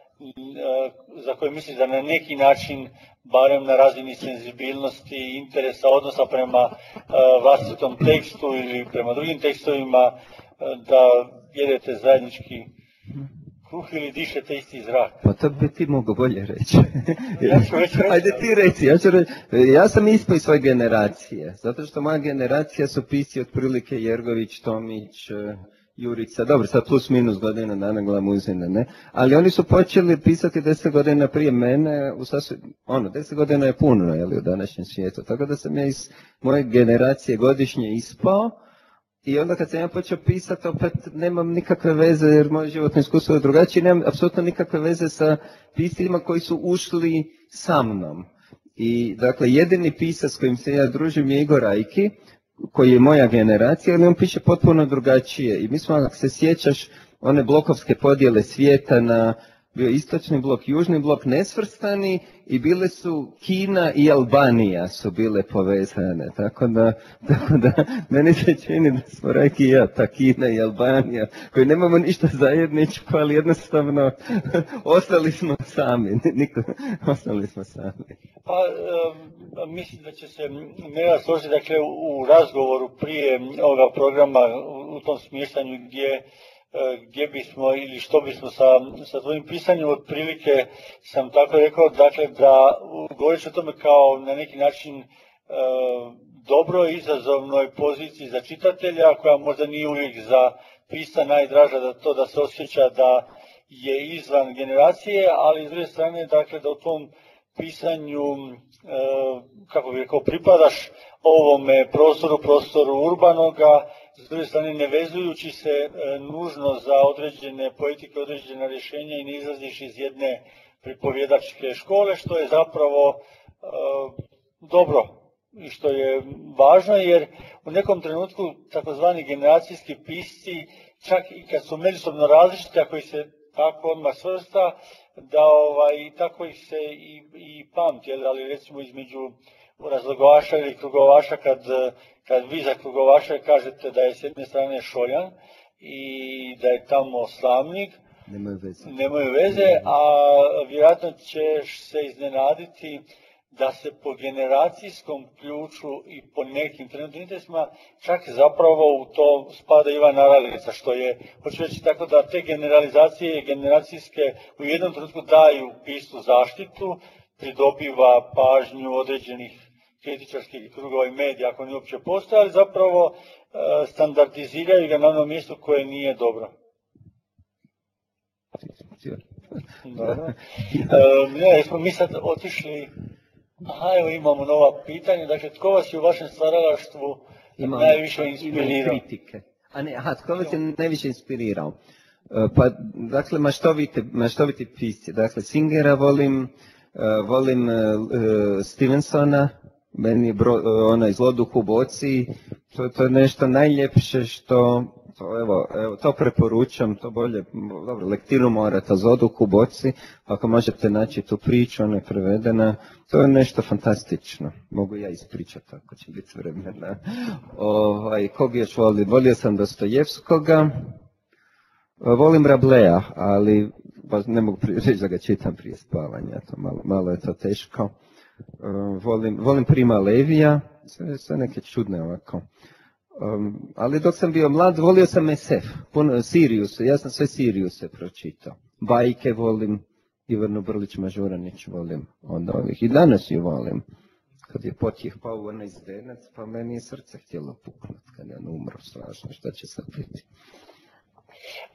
S1: za koje misliš da na neki način, barem na razini senzibilnosti, interesa, odnosa prema vlastitom tekstu ili prema drugim tekstovima, da jedete zajednički kruh ili dišete isti zrak?
S2: Pa to bi ti mogu bolje reći.
S1: Ja ću već reći.
S2: Ajde ti reci, ja ću reći. Ja sam ispod svoje generacije, zato što moja generacija su pisci otprilike Jergović, Tomić, Jurica, dobro, sad plus minus godina dana Glamuzina, ne? Ali oni su počeli pisati deset godina prije mene, u sasvim, ono, deset godina je puno, jel, u današnjem svijetu, tako da sam ja iz moje generacije godišnje ispao. I onda kad sam ja počeo pisati, opet nemam nikakve veze, jer moje životno iskustvo je drugačije, nemam apsolutno nikakve veze sa piscima koji su ušli sa mnom. I dakle, jedini pisac s kojim se ja družim je Igor Ajki, koji je moja generacija, ali on piše potpuno drugačije. I mi smo, ako se sjećaš, one blokovske podjele svijeta na bio istočni blok, južni blok nesvrstani i bile su Kina i Albanija su bile povezane. Tako da, tako da meni se čini da smo rekli ja, ta Kina i Albanija, koji nemamo ništa zajedničko, ali jednostavno ostali smo sami. Niko, ostali smo sami.
S1: Pa, um, mislim da će se Neda složiti, dakle, u razgovoru prije ovoga programa, u tom smještanju gdje gdje bismo ili što bismo sa, sa tvojim pisanjem, otprilike sam tako rekao, dakle, da govoriš o tome kao na neki način e, dobroj, izazovnoj poziciji za čitatelja, koja možda nije uvijek za pisca najdraža, da to da se osjeća da je izvan generacije, ali s druge strane, dakle, da u tom pisanju, e, kako bih rekao, pripadaš ovome prostoru, prostoru urbanoga, s druge strane ne vezujući se e, nužno za određene poetike, određena rješenja i ne izlaziš iz jedne pripovjedačke škole, što je zapravo e, dobro i što je važno, jer u nekom trenutku takozvani generacijski pisci, čak i kad su međusobno različiti, ako ih se tako odmah svrsta, da ovaj, tako ih se i, i pamti, ali recimo između razlogovaša ili krugovaša, kad, kad vi za krugovaša kažete da je s jedne strane Šoljan i da je tamo Slavnik,
S2: nemaju veze,
S1: nemaju veze, a vjerojatno ćeš se iznenaditi da se po generacijskom ključu i po nekim trenutnim interesima čak zapravo u to spada Ivan Aralica, što je, hoću reći tako da te generalizacije generacijske u jednom trenutku daju piscu zaštitu, pridobiva pažnju određenih kritičarskih krugova i medija, ako ne uopće postoje, ali zapravo e, standardiziraju ga na onom mjestu koje nije dobro. Dobro. E, ne, smo mi sad otišli, aha, evo imamo nova pitanja, dakle, tko vas je u vašem stvaralaštvu imam, najviše inspirirao?
S2: Kritike. A ne, aha, tko vas je najviše inspirirao? E, pa, dakle, maštoviti, maštoviti pisci, dakle, Singera volim, Uh, volim uh, Stevensona, meni je bro, uh, onaj Zloduh u boci, to, to je nešto najljepše što, to, evo, evo, to preporučam, to bolje, dobro, lektiru morate, Zloduh u boci, ako možete naći tu priču, ona je prevedena, to je nešto fantastično, mogu ja ispričati ako će biti vremena. Ovaj, kog još volim? Volio sam Dostojevskoga, volim Rablea, ali ne mogu reći da ga čitam prije spavanja, to malo, malo je to teško. Uh, volim, volim Prima Levija, sve, sve neke čudne ovako. Um, ali dok sam bio mlad, volio sam es ef, puno Siriuse, ja sam sve Siriuse pročitao. Bajke volim, Ivanu Brlić Mažuranić volim, onda ovih. I danas ju volim. Kad je Potjeh pao u onaj zdenac, pa meni je srce htjelo puknuti kad je on umro, strašno, šta će sad biti.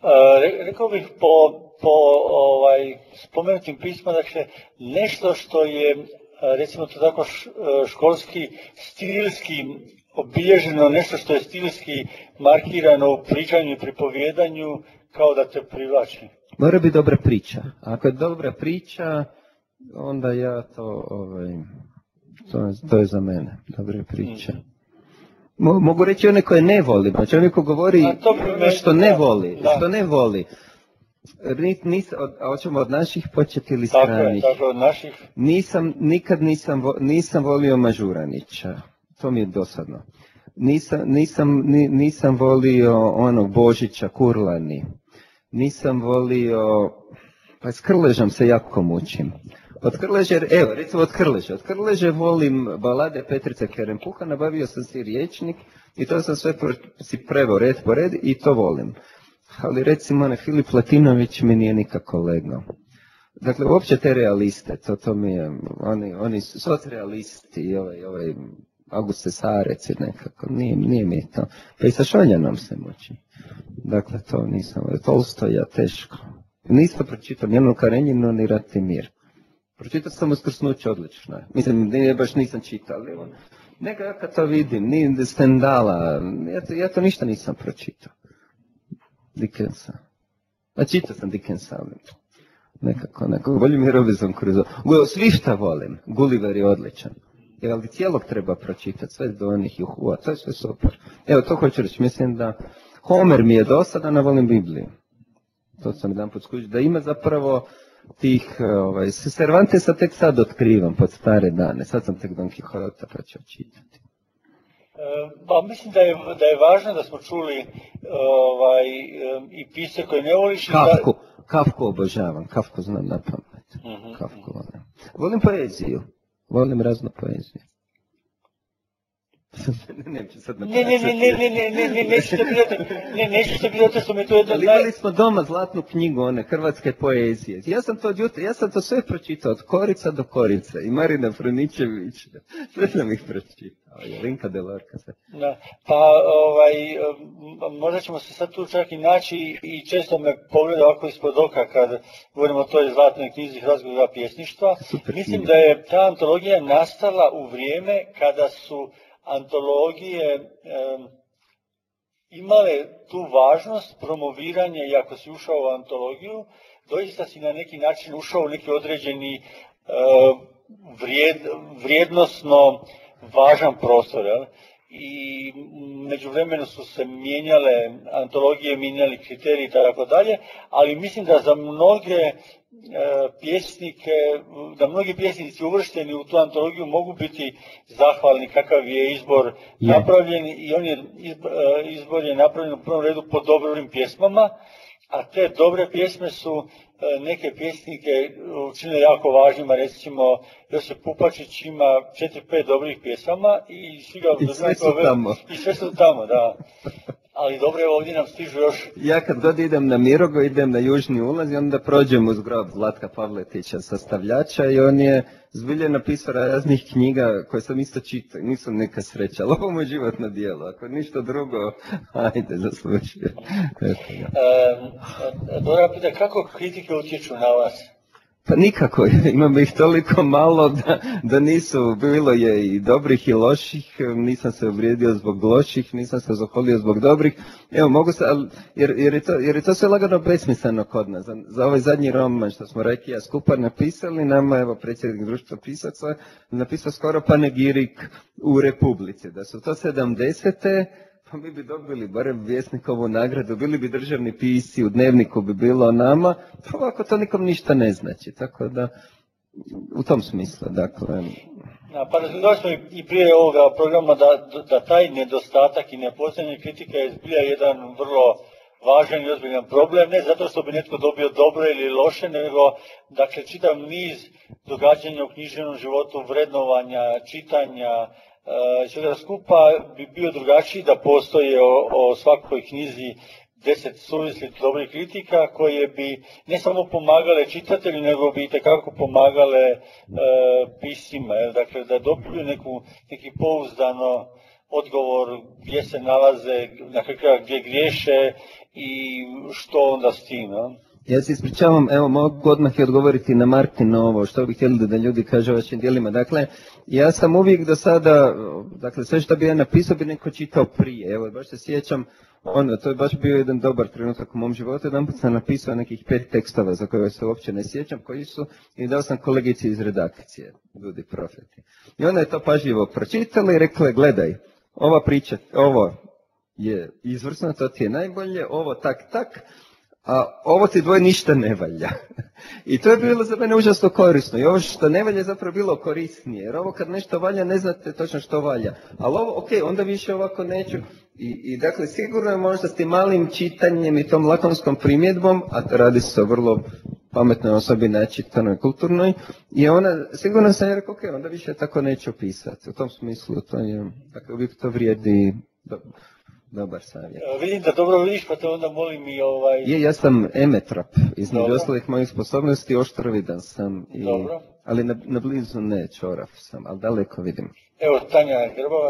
S1: rekao bih po, po ovaj, spomenutim pisma, dakle, nešto što je, recimo to tako, školski, stilski obilježeno, nešto što je stilski markirano u pričanju i pripovjedanju, kao da te privlači.
S2: Mora biti dobra priča. Ako je dobra priča, onda ja to, ovaj, to, to je za mene, dobra priča. Mo, mogu reći one koje ne volim, znači oni ko govori ono što ne voli, da. što ne voli. Nis, nis, od, a hoćemo od naših početi ili stranih?
S1: Tako je, tako od naših.
S2: Nisam, nikad nisam, nisam volio Mažuranića, to mi je dosadno. Nisam, nisam, nisam volio onog Božića Kurlani. Nisam volio, pa s Krležom se jako mučim. Od Krleže, evo, recimo od Krleže. Od Krleže volim balade Petrice Kerempuha, nabavio sam si riječnik i to sam sve si preveo red po red i to volim. Ali recimo ne, Filip Latinović mi nije nikako legao. Dakle, uopće te realiste, to, to mi je, oni, oni su socrealisti, ovaj, ovaj, Auguste Sarec nekako, nije, nije mi to. Pa i sa Šoljanom se muči. Dakle, to nisam, Tolstoja teško. Nisam pročitao ni Anu Karenjinu, ni Rat i mir. Pročitao sam Uskrsnuće, odlično. Mislim, ne, baš nisam čitao, ali on, neka ja kad to vidim, ni Stendala, ja to, ja to ništa nisam pročitao. Dickensa. A čitao sam Dickensa, ali nekako, nekako, volim i Robinson Crusoe. Swifta volim, Gulliver je odličan. Jer ali cijelog treba pročitati, sve do onih juhua, to je sve super. Evo, to hoću reći, mislim da Homer mi je dosadan, a volim Bibliju. To sam jedan put skužio, da ima zapravo tih, ovaj, Cervantesa tek sad otkrivam pod stare dane, sad sam tek Don Quixota počeo čitati.
S1: Pa mislim da je, da je važno da smo čuli ovaj, i pisce koje ne voliš.
S2: Kafku, da... Kafku obožavam, Kafku znam na pamet. Uh-huh. Kafku volim. Volim poeziju, volim raznu poeziju. Neću sad
S1: ne, ne, ne, ne, ne, ne, ne, ne, neću te pitati, ne, neću te pitati što mi to jedno...
S2: Ali imali smo doma zlatnu knjigu, one hrvatske poezije. Ja sam to od jutra, ja sam to sve pročitao, od korica do korice. I Marina Fruničević, sve sam ih pročitao. Linka Delorka sve.
S1: Da, pa ovaj, možda ćemo se sad tu čak i naći i često me pogleda ovako ispod oka kad govorimo o toj zlatnoj knjizi hrvatskog pjesništva. Super Mislim knjiga. Da je ta antologija nastala u vrijeme kada su antologije e, imale tu važnost promoviranja, i ako si ušao u antologiju, doista si na neki način ušao u neki određeni e, vrijed, vrijednosno važan prostor. Jel? I međuvremeno su se mijenjale antologije, mijenjali kriteriji i tako dalje, ali mislim da za mnoge pjesnike, da mnogi pjesnici uvršteni u tu antologiju mogu biti zahvalni kakav je izbor yeah. napravljen, i on je izbor je napravljen u prvom redu po dobrim pjesmama, a te dobre pjesme su neke pjesnike učinile jako važnima. Recimo Josip Pupačić ima četiri pet dobrih pjesama i svi ga
S2: I sve su tamo.
S1: I sve su tamo, da. Ali dobro, evo ovdje nam stižu još...
S2: Ja kad god idem na Mirogo, idem na južni ulaz i onda prođem uz grob Zlatka Pavletića, sastavljača, i on je zbilje napisao raznih knjiga koje sam isto čitao. Nisu neka sreća, ali ovo mu je životno djelo. Ako ništa drugo, ajde, zaslušio.
S1: E, Dora pita, kako kritike utječu na vas?
S2: Pa nikako, imam ih toliko malo da, da nisu, bilo je i dobrih i loših, nisam se uvrijedio zbog loših, nisam se zahvalio zbog dobrih. Evo, mogu se, ali, jer, jer, je to, jer je to sve lagano besmisleno kod nas. Za, za ovaj zadnji roman što smo Rajki ja skupa napisali, nama, evo, predsjednik društva pisaca, napisao skoro panegirik u Republici, da su to sedamdesete, pa mi bi dobili barem Vjesnikovu nagradu, bili bi državni pisci, u Dnevniku bi bilo nama, pa ovako to nikom ništa ne znači, tako da, u tom smislu, dakle...
S1: Ja, pa razgledali smo i prije ovoga programa da, da taj nedostatak i nepostojanje kritike je zbilja jedan vrlo važan i ozbiljan problem, ne zato što bi netko dobio dobro ili loše, nego, dakle, čitav niz događanja u književnom životu, vrednovanja, čitanja, svega skupa bi bio drugačiji da postoje o, o svakoj knjizi deset suvislih dobrih kritika koje bi ne samo pomagale čitatelju, nego bi itekako pomagale e, piscima. Dakle, da dobiju neku, neki pouzdano odgovor gdje se nalaze, na kakva, gdje griješe i što onda s tim, no?
S2: Ja se ispričavam, evo mogu odmah i odgovoriti na Martinovo, što bi htjeli da ljudi kažu o vašim djelima. Dakle, ja sam uvijek do sada, dakle sve što bi ja napisao bi neko čitao prije. Evo, baš se sjećam, ono, to je baš bio jedan dobar trenutak u mom životu. Jedan put sam napisao nekih pet tekstova za koje se uopće ne sjećam, koji su, i dao sam kolegici iz redakcije, ljudi profeti. I ona je to pažljivo pročitala i rekla, gledaj, ova priča, ovo je izvrsno, to ti je najbolje, ovo tak, tak, a ovo ti dvoje ništa ne valja. I to je bilo za mene užasno korisno. I ovo što ne valja je zapravo bilo korisnije. Jer ovo kad nešto valja ne znate točno što valja. Ali ovo, ok, onda više ovako neću. I, i dakle, sigurno je možda s tim malim čitanjem i tom lakonskom primjedbom, a radi se o vrlo pametnoj osobi, načitanoj, kulturnoj, i ona, sigurno sam je rekao, ok, onda više tako neću pisati. U tom smislu, to je, dakle, uvijek to vrijedi. Do, Dobar savjet.
S1: Vidim da dobro vidiš, pa te onda molim i ovaj...
S2: Je, ja sam emetrap, između ostalih mojih sposobnosti, oštrovidan sam. I...
S1: Dobro.
S2: Ali na, na blizu ne, čorav sam, ali daleko vidim.
S1: Evo, Tanja Grbovac.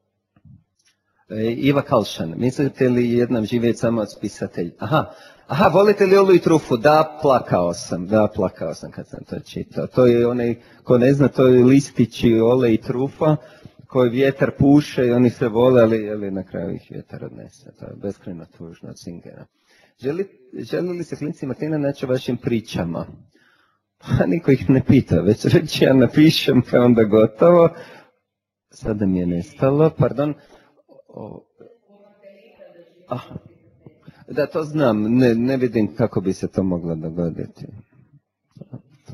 S2: E, Iva Kalšan, mislite li jednom živjeti samo od spisatelj? Aha, aha, volite li Olu i trufu? Da, plakao sam, da, plakao sam kad sam to čitao. To je onaj, ko ne zna, to je listići Ole i trufa, koji vjetar puše i oni se vole, ali, ali na kraju ih vjetar odnese. To je beskrajno tužno od Singera. Želi, želi li se klinci Martina naći o vašim pričama? Pa niko ih ne pita, već, već ja napišem pa onda gotovo. Sada mi je nestalo, pardon. O, ah, da, to znam, ne, ne vidim kako bi se to moglo dogoditi. To...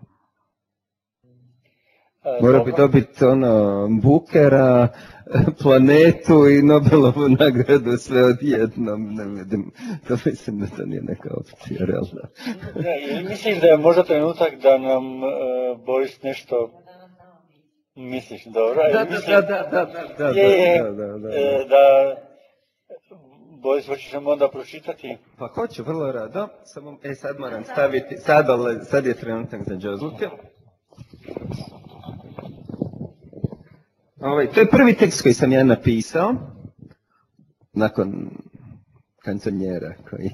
S2: Mora bi dobiti ono, Bukera, planetu i Nobelovu nagradu sve odjednom, ne vidim, to mislim da to nije neka opcija, realno.
S1: Ne, misliš da je možda trenutak da nam uh, Boris nešto, misliš, dobro?
S2: Da,
S1: misliš,
S2: da, da, da, da, da,
S1: je,
S2: da, da, da, da.
S1: E, da Boris, hoćeš nam onda pročitati?
S2: Pa hoću, vrlo rado, samo, e sad moram staviti, sad, sad je trenutak za džozluke. Ovaj, to je prvi tekst koji sam ja napisao, nakon kanconjera koji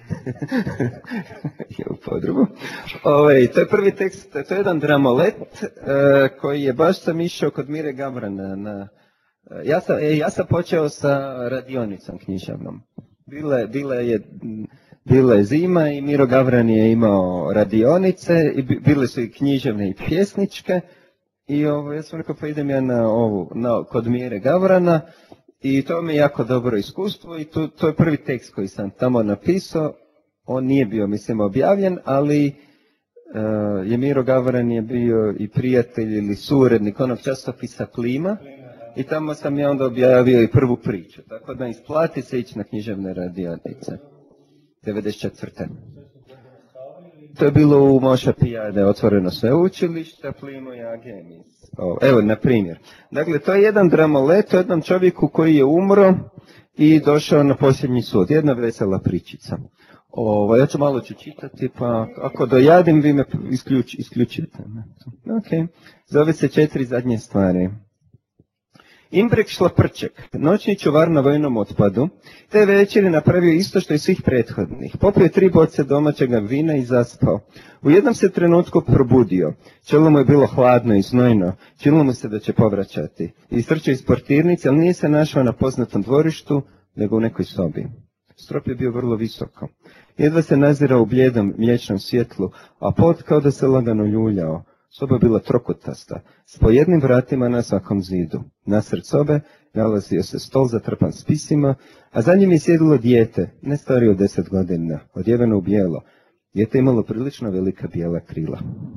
S2: je u podrugu. Ovaj, to je prvi tekst, to je jedan dramolet uh, koji je baš sam išao kod Mire Gavrana. Na, uh, ja, sam, e, ja sam počeo sa radionicom književnom. Bila, bila, je, bila je zima i Miro Gavran je imao radionice i bile su i književne i pjesničke. I ovo, ja sam rekao, pa idem ja na ovu, na, kod Mire Gavrana, i to mi je jako dobro iskustvo i to, to je prvi tekst koji sam tamo napisao. On nije bio, mislim, objavljen, ali uh, je Miro Gavran je bio i prijatelj ili suradnik onog časopisa Klima, i tamo sam ja onda objavio i prvu priču. Tako da isplati se ići na književne radionice. devedeset četvrte. To je bilo u Moša Pijade, otvoreno sveučilište, Plimo i Agemis. Evo, na primjer. Dakle, to je jedan dramolet o jednom čovjeku koji je umro i došao na posljednji sud. Jedna vesela pričica. Ovo, ja ću malo ću čitati, pa ako dojadim, vi me isključ, isključite. Ok. Zove se Četiri zadnje stvari. Imbrek Šlaprček, noćni čuvar na vojnom otpadu, te večer je napravio isto što i svih prethodnih. Popio tri boce domaćega vina i zaspao. U jednom se trenutku probudio. Čelo mu je bilo hladno i znojno. Činilo mu se da će povraćati. Istrčao iz portirnice, ali nije se našao na poznatom dvorištu, nego u nekoj sobi. Strop je bio vrlo visoko. Jedva se nazirao u bljedom mliječnom svjetlu, a pod kao da se lagano ljuljao. Soba je bila trokutasta, s po jednim vratima na svakom zidu. Nasred sobe nalazio se stol zatrpan spisima, a za njim je sjedilo dijete, ne starije od deset godina, odjeveno u bijelo. Dijete imalo prilično velika bijela krila.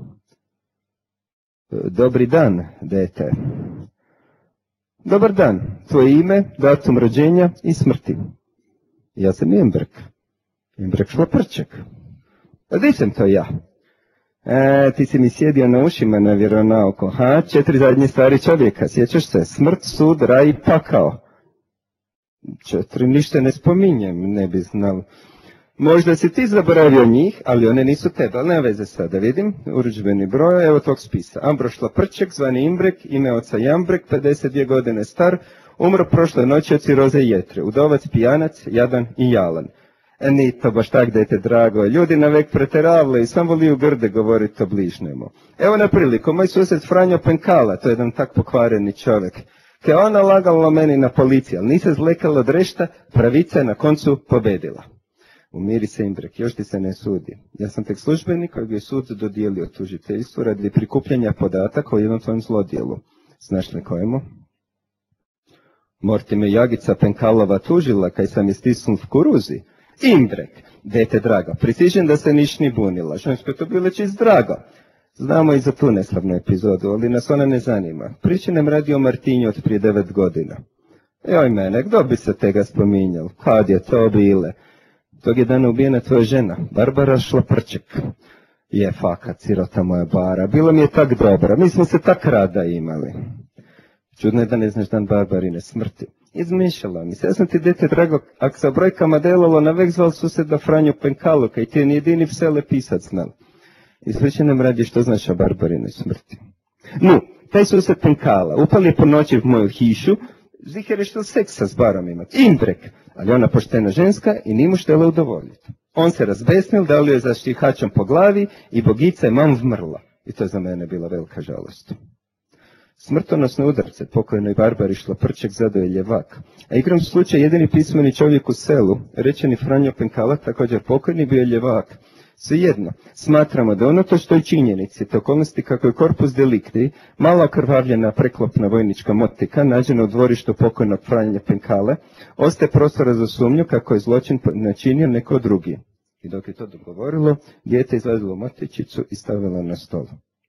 S2: Dobri dan, dete. Dobar dan, tvoje ime, datum rođenja i smrti. Ja sam Imbrek. Imbrek Šlaprček. A di sam to ja? E, ti si mi sjedio na ušima na vjeronauku. Ha, četiri zadnje stvari čovjeka, sjećaš se? Smrt, sud, raj i pakao. Četiri ništa ne spominjem, ne bi znao. Možda si ti zaboravio njih, ali one nisu tebe, ali nema veze sada, vidim. Urudžbeni broj, evo tog spisa. Ambro Šlaprček, zvani Imbrek, ime oca Jambrek, pedeset dvije godine star, umro prošle noći od ciroze jetre, udovac, pijanac, jadan i jalan. E, ni to baš tak, dete drago. Ljudi navek preteravali i sam voliju grde govoriti o bližnjemu. Evo na priliku, moj susjed Franjo Penkala, to je jedan tak pokvareni čovjek, ke ona lagala meni na policiji, ali nise zlekala od rešta, pravica je na koncu pobedila. Umiri se, Indrek, još ti se ne sudi. Ja sam tek službenik kojeg je sud dodijelio tužiteljstvu radi prikupljanja podataka o jednom tvojem zlodjelu. Znaš li kojemu? Morti me Jagica Penkalova tužila kaj sam je stisnul v kuruzi. Indrek, dete draga, prisižem da se niš ni bunila, žensko je to bilo čist drago. Znamo i za tu neslavnu epizodu, ali nas ona ne zanima. Priči nam radi o Martinju od prije devet godina. Joj mene, kdo bi se tega spominjal? Kad je to bile? Tog je dana ubijena tvoja žena, Barbara Šlaprček. Je fakat, sirota moja Bara, bilo mi je tak dobra, mi smo se tak rada imali. Čudno je da ne znaš dan Barbarine smrti. Izmišljala mi se, ja sam ti dete drago, ak sa brojkama delalo, navek zval suseda Franju Penkalu, kaj ti je ni jedini psele pisac znal. I sliče nam radi što znaš o Barbarinoj smrti. Nu, taj sused Penkala upal je po noći v moju hišu, ziher je što seksa s Barom imat. Indrek, ali ona poštena ženska i nimu štela udovoljiti. On se razbesnil, dao je za štihačom po glavi i bogica je mam vmrla. I to je za mene bila velika žalost. Smrtonosne udarce pokojnoj Barbari Šlaprček zadao je ljevak. A igrom slučaj jedini pismeni čovjek u selu, rečeni Franjo Penkala, također pokojni, bio je ljevak. Svejedno, smatramo da unatoč toj činjenici, te okolnosti kako je korpus delikti, malo okrvavljena preklopna vojnička motika, nađena u dvorištu pokojnog Franje Penkale, ostaje prostora za sumnju kako je zločin načinio neko drugi. I dok je to dogovorilo, dijete izlazilo motičicu i stavilo na stol.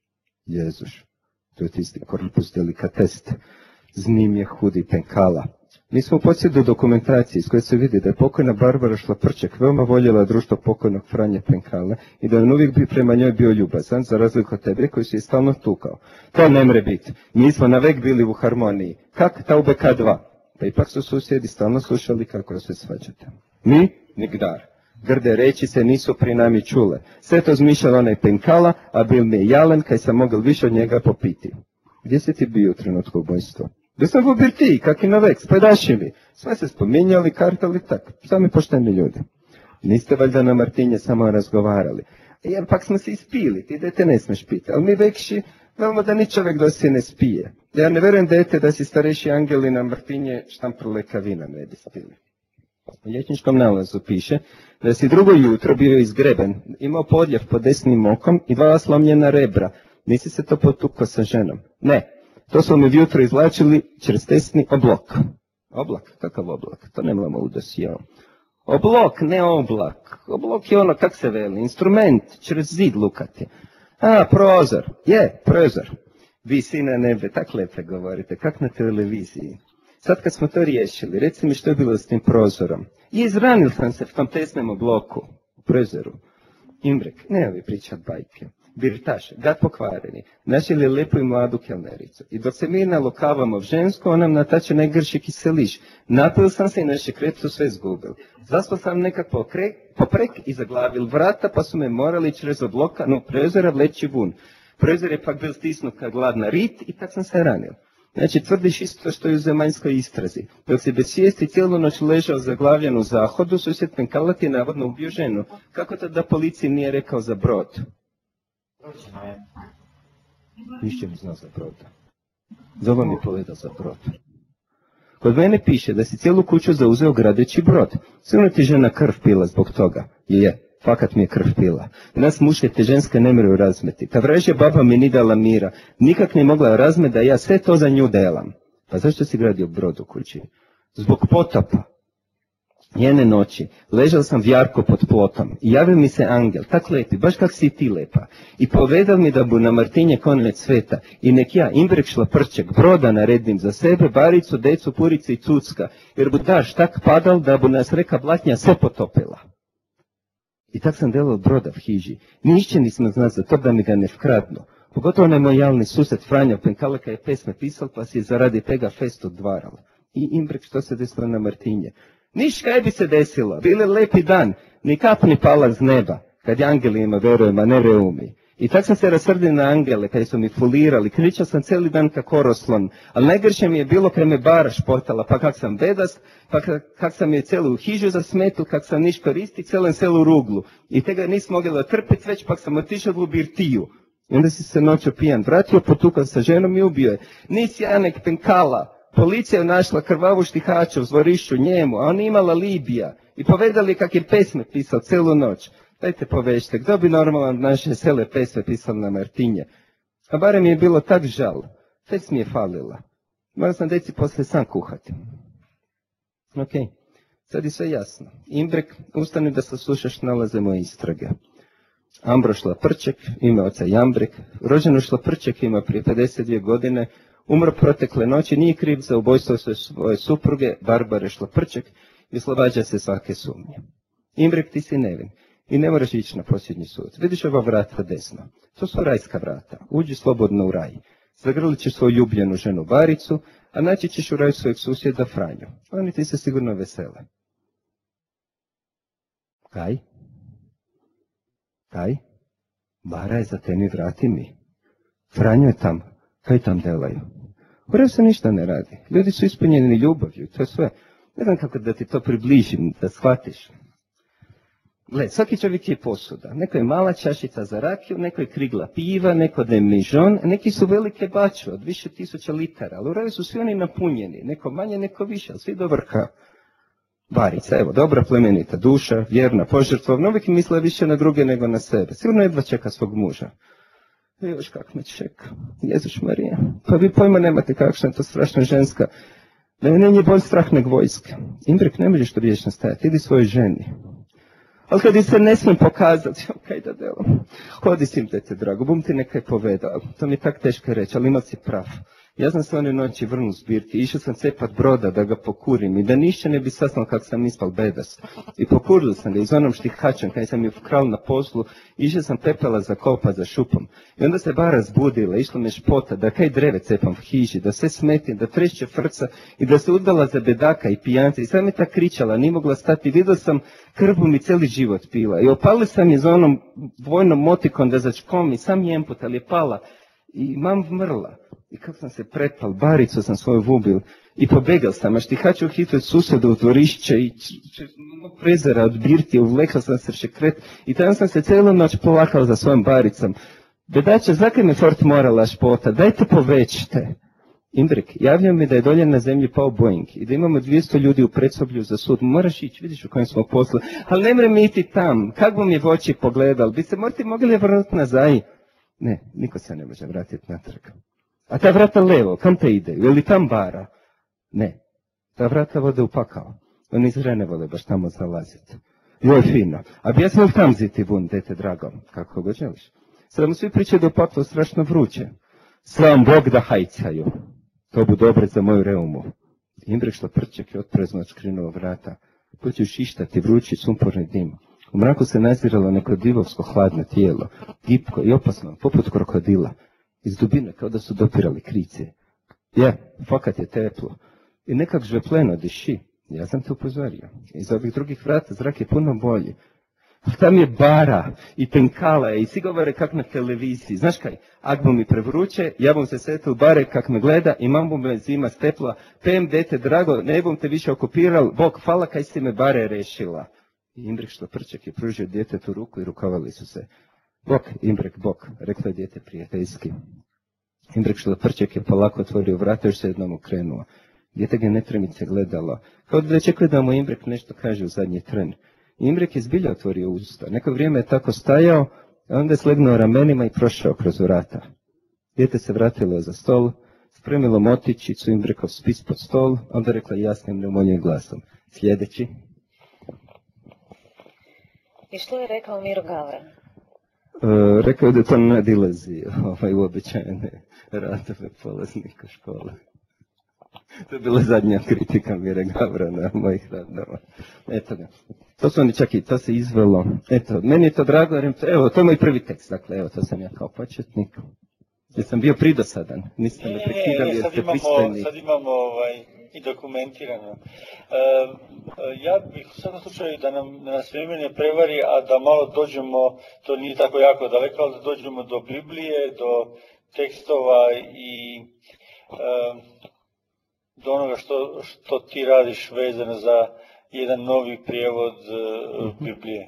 S2: Jezuš, to je tisti korpus delikatest. Z njim je hudi Penkala. Mi smo u posjedu dokumentacije iz koje se vidi da je pokojna Barbara Šlaprček veoma voljela društvo pokojnog Franje Penkala i da on uvijek bi prema njoj bio ljubazan, za razliku od tebe koji si je stalno tukao. To ne mre biti. Mi smo navek bili u harmoniji. Kak ta u B K dva? Pa ipak su susjedi stalno slušali kako se svađate. Mi? Nigdar. Grde reči se nisu pri nami čule. Sve to zmišljala onaj Penkala, a bil mi je jalen kaj sam mogel više od njega popiti. Gdje si ti bio u trenutku ubojstva? Da sam u birtiji, kak i navek, s pajdašimi. Sve se spominjali, kartali tak, sami pošteni ljudi. Niste valjda na Martinje samo razgovarali. Jer pak smo se ispili, ti dete ne smeš piti, ali mi vekši, velimo da ni čovjek da se ne spije. Ja ne verujem dete da si stareši angeli na Martinje štamprleka vina ne bi spili. U liječničkom nalazu piše da si drugo jutro bio izgreben, imao podljev pod desnim okom i dva slomljena rebra. Nisi se to potukao sa ženom? Ne. To smo mi vjutro izlačili čez tesni oblok. Oblak? Kakav oblak? To nemamo u dosijelu. Oblok, ne oblak. Oblok je ono, kak se veli, instrument, čez zid lukati. A, prozor. Je, prozor. Vi, sine nebe, tak lepe govorite, kak na televiziji. Sad kad smo to riješili, reci mi što je bilo s tim prozorom. I izranil sam se v tom tesnem obloku, u prozoru. Imbrek, ne ovi pričat bajke. Birtaš, gad pokvareni, našli lepu i mladu kelnericu. I dok se mi nalokavamo v žensko, on nam natače najgrši kiseliš. Napil sam se i naše krepsu sve zgubil. Zaspal sam nekak poprek i zaglavil vrata, pa su me morali čez odloka, no prozora vleći vun. Prozor je pak bil stisnut kao gladna rit i tak sam se ranil. Znači, tvrdiš isto što i u zemaljskoj istrazi. Dok si bez svijesti cijelu noć ležao zaglavljen u zahodu, susjed Penkala ti je navodno ubio ženu. Kako to da policiji nije rekao za brod? Nišće mi znao za broda. Zoba mi poveda za brod. Kod mene piše da si cijelu kuću zauzeo gradeći brod. Sigurno ti žena krv pila zbog toga. Je, fakat mi je krv pila. Nas muške te ženske ne mreju razmeti. Ta vražja baba mi ni dala mira. Nikak ne mogla razmet da ja sve to za nju delam. Pa zašto si gradio brod u kući? Zbog potopa. Jedne noći ležao sam v jarku pod plotom i javio mi se angel, tak lepi, baš kak si ti lepa. I povedal mi da bu na Martinje konec sveta i nek ja, Imbrek Šlaprček, broda naredim za sebe, Baricu, decu, Purice i Cucka, jer bu daš tak padal da bu nas reka Blatnja sve potopila. I tak sam delal broda v hiži. Nišće nismo znat za to da mi ga ne vkradnu. Pogotovo onaj moj jalni sused Franjo Penkala je pesme pisal pa si je zaradi tega fest odvaral. I Imbrek, što se desilo na Martinje? Niš kaj bi se desilo, bili lepi dan, ni kap ni pala z neba, kad je angelima verujem, a ne reumi. I tak sam se rasrdio na angele, kada su mi fulirali, kričao sam cijeli dan kako oroslon. Ali najgorše mi je bilo kada me bara špotala, pa kak sam bedast, pa kak, kak sam je celu hižu zasmetu, kak sam niš koristi, celom celu ruglu. I tega nisam mogla trpiti, već pak sam otišao u birtiju. I onda si se noćo pijan vratio, potukao sa ženom i ubio je. Nisi Janek Penkala. Policija je našla krvavu štihača u zvorišću njemu, a on imala Libija. I povedali kak je pesme pisao celu noć. Dajte povežite, kdo bi normalno naše sele pesme pisao na Martinje? A barem je bilo tak žal. Fes mi je falila. Morao sam deci poslije sam kuhati. Ok, sad je sve jasno. Imbrek, ustani da saslušaš nalaze moje istrage. Ambro Šlaprček, ime oca Jambrek, rođen u Šlaprček ima prije pedeset dvije godine, umro protekle noći, nije kriv za ubojstvo svoje supruge, Barbare Šlaprček, i oslobađa se svake sumnje. Imbrek, ti si nevin i ne moraš ići na posljednji sud. Vidiš ova vrata desno. To su rajska vrata. Uđi slobodno u raj. Zagrlit ćeš svoju ljubljenu ženu Baricu, a naći ćeš u raju svojeg susjeda Franju. Oni ti se sigurno vesele. Kaj? Kaj? Bara je za temi vrati mi. Franjo je tam. Kaj tam delaju? U raju se ništa ne radi. Ljudi su ispunjeni ljubavlju. To je sve. Ne znam kako da ti to približim, da shvatiš. Gle, svaki čovjek je posuda. Neko je mala čašica za rakiju, neko je krigla piva, neko da je mižon, neki su velike bačve od više tisuća litara, ali u raju su svi oni napunjeni, neko manje, neko više, ali svi do vrha. Barica, evo, dobra plemenita duša, vjerna, požrtvovna, uvijek misle više na druge nego na sebe. Sigurno jedva čeka svog muža. I još kak me čeka. Jezuš Marija. Pa vi pojma nemate kakšna je to strašna ženska. Da je nije bolj strah nego vojske. Imbrek, ne možeš to vječno stajati, idi svojoj ženi. Ali kad se ne smijem pokazati, kaj da delam. Hodi sim, dete drago, bum ti nekaj povedao. To mi je tak teško reći, ali ima si prav. Ja sam se one noći vrnu zbirke, išao sam cepat broda da ga pokurim i da nišće ne bi saznal kak sam ispal bedas. I pokurili sam ga iz onom štihačem, kaj sam je ukral na poslu, išao sam pepela za kopa za šupom. I onda se bara zbudila, išla me špota, da kaj dreve cepam v hiži, da sve smetim, da trešće frca i da se udala za bedaka i pijanca. I sad me ta kričala, nije mogla stati, vidio sam krvu mi cijeli život pila. I opali sam je za onom vojnom motikom da začkom i sam jemput, ali je pala. I mam mrla. I kako sam se prepal, Baricu sam svoju vubil i pobegal sam, a štihaču hitro susjedu u dvorišće i prezera od birtije, uvlekao sam se šekret i tamo sam se cijelu noć polakao za svojom Baricom. Bedače, zakaj me fort morala špota, dajte povećite. Imbrek, javlja mi da je dolje na zemlji pao Boeing i da imamo dvjesto ljudi u predsoblju za sud. Moraš ići, vidiš u kojem smo poslu, ali ne mre mi iti tam, kak bom je v oči pogledal, bi se morati mogli vrnuti nazaj. Ne, niko se ne može vratiti natrag. A ta vrata levo, kam te ide? Je li tam bara? Ne, ta vrata vode u pakao. Oni iz ne vole baš tamo zalaziti. Joj, fino. A bi ja smel tam ziti vun, dete drago, kako ga želiš. Sada mu svi pričaju da u paklu strašno vruće. Slam Bog da hajcaju. To bu dobre za moju reumu. Imbrek Šlaprček je otprezno škrinuo vrata. Počeo šištati vrući sumporni dim. U mraku se naziralo neko divovsko hladno tijelo, gipko i opasno, poput krokodila. Iz dubine kao da su dopirali krice. Je, fakat je teplo. I nekak žvepleno diši. Ja sam te upozorio. Iz ovih drugih vrata zrak je puno bolji. Tam je bara i Penkala je i svi govore kak na televiziji. Znaš kaj, ak bom mi prevruće, ja bom se setil bare kak me gleda i mam bom me zima stepla. Pem, dete drago, ne bom te više okupiral, Bog, hvala kaj si me bare rešila. I Imbrek Šlaprček je pružio djetetu ruku i rukovali su se. Bok, Imbrek, bok, reklo je dijete prijateljski. Imbrek Šlaprček je polako otvorio vrata, još se jednom okrenuo. Dijete ga netremice gledalo, kao da očekuje da mu Imbrek nešto kaže u zadnji tren. Imbrek je zbilja otvorio usta. Neko vrijeme je tako stajao, a onda je slegnuo ramenima i prošao kroz vrata. Dijete se vratilo za stol, spremilo motičicu, Imbrekov spis pod stol, onda rekla jasnim neumoljivim glasom. Sljedeći.
S3: I što je rekao Miro Gavran?
S2: E, rekao je da to nadilazi ovaj uobičajene ratove polaznika škole. To je bila zadnja kritika Mire Gavrana mojih radova. Eto ga. To su oni čak i, to se izvelo. Eto, meni je to drago, jer, evo, to je moj prvi tekst, dakle, evo, to sam ja kao početnik. Jer sam bio pridosadan, niste me prekidali jer ste pristojni.
S1: Sad imamo ovaj, i dokumentirano. E, ja bih u svakom slučaju da nam, da nas vrijeme ne prevari, a da malo dođemo, to nije tako jako daleko, ali da dođemo do Biblije, do tekstova i e, do onoga što, što ti radiš vezano za jedan novi prijevod uh, Biblije.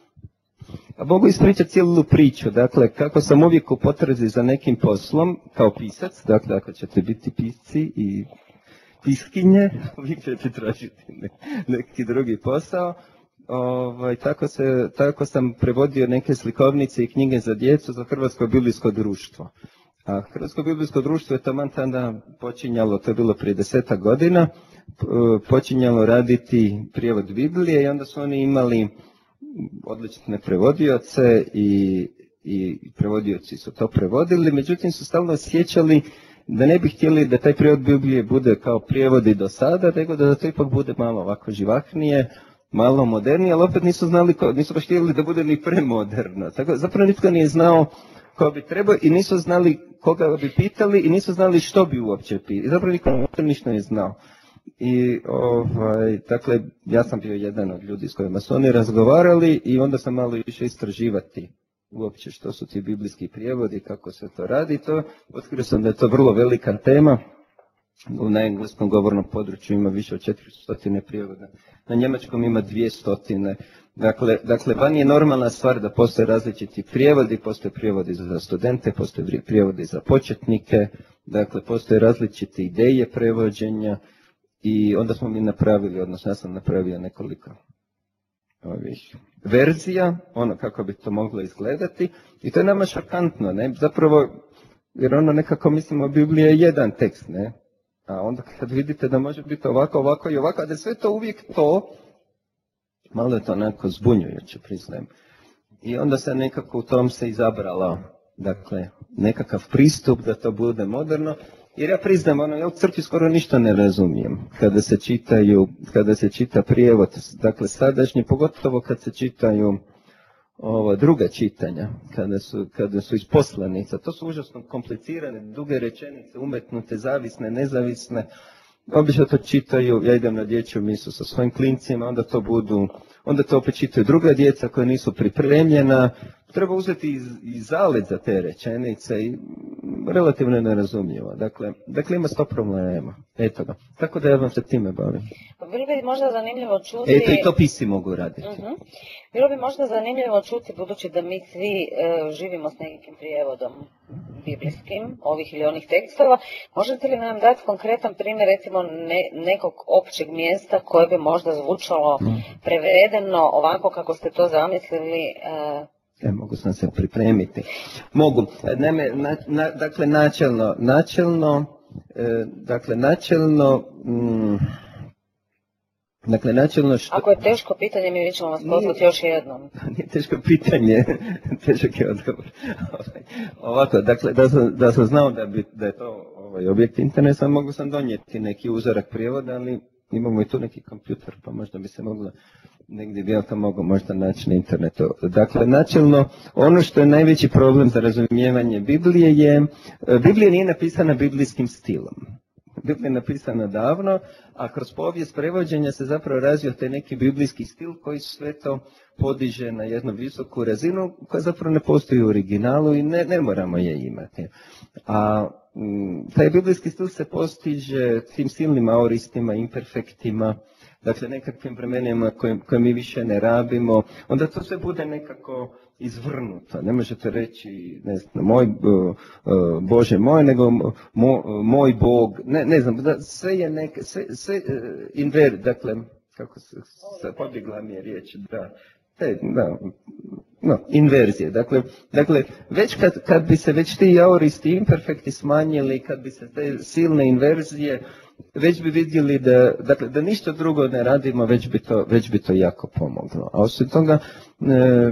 S2: A mogu ispričati cijelu priču, dakle, kako sam uvijek u potrazi za nekim poslom, kao pisac, dakle, ako ćete biti pisci i piskinje, uvijek ćete tražiti ne, neki drugi posao. Ovaj, tako, se, tako sam prevodio neke slikovnice i knjige za djecu za Hrvatsko biblijsko društvo. A Hrvatsko biblijsko društvo je taman tada počinjalo, to je bilo prije desetak godina, počinjalo raditi prijevod Biblije i onda su oni imali odlične prevodioce i, i prevodioci su to prevodili, međutim su stalno osjećali da ne bi htjeli da taj prijevod Biblije bude kao prijevodi do sada, nego da to ipak bude malo ovako živahnije, malo modernije, ali opet nisu znali, nisu baš htjeli da bude ni premoderno. Tako zapravo nitko nije znao ko bi trebao i nisu znali koga bi pitali i nisu znali što bi uopće pitali. Zapravo niko ništa nije znao. I ovaj, dakle, ja sam bio jedan od ljudi s kojima su oni razgovarali i onda sam malo išao istraživati uopće što su ti biblijski prijevodi, kako se to radi. To, otkrio sam da je to vrlo velika tema. Na engleskom govornom području ima više od četiristo prijevoda. Na njemačkom ima dvjesto. Dakle, dakle, van je normalna stvar da postoje različiti prijevodi, postoje prijevodi za studente, postoje prijevodi za početnike, dakle, postoje različite ideje prevođenja i onda smo mi napravili, odnosno ja sam napravio nekoliko ovih verzija, ono kako bi to moglo izgledati i to je nama šokantno, ne, zapravo, jer ono nekako mislimo Biblija je jedan tekst, ne, a onda kad vidite da može biti ovako, ovako i ovako, a da je sve to uvijek to, malo je to onako zbunjujuće, priznajem. I onda se nekako u tom se izabralo, dakle, nekakav pristup da to bude moderno, jer ja priznam, ono, ja u crkvi skoro ništa ne razumijem kada se čitaju, kada se čita prijevod, dakle, sadašnji, pogotovo kad se čitaju ovo, druga čitanja, kada su, kada su iz poslanica, to su užasno komplicirane, duge rečenice, umetnute, zavisne, nezavisne. Obično to čitaju, ja idem na dječju misu sa svojim klincima, onda to budu, onda to opet čitaju druga djeca koja nisu pripremljena. Treba uzeti iz, iz zalet za te rečenice i relativno nerazumljivo. Dakle, dakle ima sto problema. Eto ga. Tako da ja vam se time bavim.
S3: Pa bilo bi možda zanimljivo čuti...
S2: Eto i to pisci mogu raditi.
S3: Uh-huh. Bilo bi možda zanimljivo čuti, budući da mi svi e, živimo s nekim prijevodom biblijskim, ovih ili onih tekstova, možete li nam dati konkretan primjer, recimo ne, nekog općeg mjesta koje bi možda zvučalo prevedeno ovako kako ste to zamislili? E...
S2: Ja, mogu sam se pripremiti. Mogu. Naime, na, na, dakle, načelno, načelno, e, dakle, načelno, mm, dakle, načelno što...
S3: Ako je teško pitanje, mi ćemo vas poslati još jednom.
S2: Nije teško pitanje, težak je odgovor. Ovako, dakle, da sam, da sam znao da, bi, da je to ovaj, objekt interneta, mogu sam donijeti neki uzorak prijevoda, ali imamo i tu neki kompjuter, pa možda bi se moglo negdje bi ja to mogao možda naći na internetu. Dakle, načelno, ono što je najveći problem za razumijevanje Biblije je, Biblija nije napisana biblijskim stilom. Biblija je napisana davno, a kroz povijest prevođenja se zapravo razvio taj neki biblijski stil koji sve to podiže na jednu visoku razinu koja zapravo ne postoji u originalu i ne, ne moramo je imati. A m, taj biblijski stil se postiže tim silnim aoristima, imperfektima, dakle nekakvim vremenima koje, koje mi više ne rabimo, onda to sve bude nekako izvrnuto. Ne možete reći, ne znam, moj uh, Bože moj, nego mo, moj Bog, ne, ne znam, da sve je neka, sve, sve uh, inver, dakle, kako se, se pobjegla mi je riječ, da, te, da, no, inverzije. Dakle, dakle već kad, kad bi se već ti aoristi imperfekti smanjili, kad bi se te silne inverzije, već bi vidjeli da, dakle, da ništa drugo ne radimo, već bi to, već bi to jako pomoglo. A osim toga, e,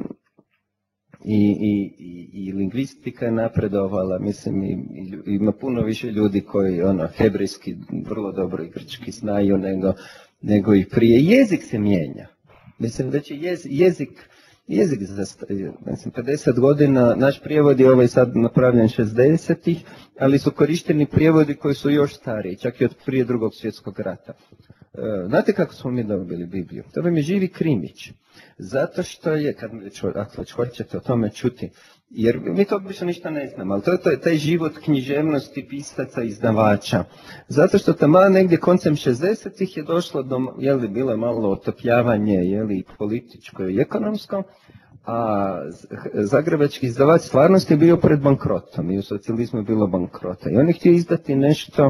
S2: i, i, i, i lingvistika je napredovala, mislim, i, i, ima puno više ljudi koji ono, hebrejski vrlo dobro i grčki znaju nego, nego i prije. Jezik se mijenja. Mislim da će jez, jezik, jezik za mislim, pedeset godina, naš prijevod je ovaj sad napravljen šezdesetih, ali su korišteni prijevodi koji su još stariji, čak i od prije drugog svjetskog rata. Znate kako smo mi dobili Bibliju? To vam je živi krimić. Zato što je, kad ako već hoćete o tome čuti, jer mi to obično ništa ne znamo, ali to je, to je taj život književnosti pisaca, izdavača. Zato što tamo negdje koncem šezdesetih je došlo do, jeli bilo je malo otopljavanje, jeli političko i ekonomsko, a zagrebački izdavač stvarnosti je bio pred bankrotom i u socijalizmu je bilo bankrota. I on je htio izdati nešto,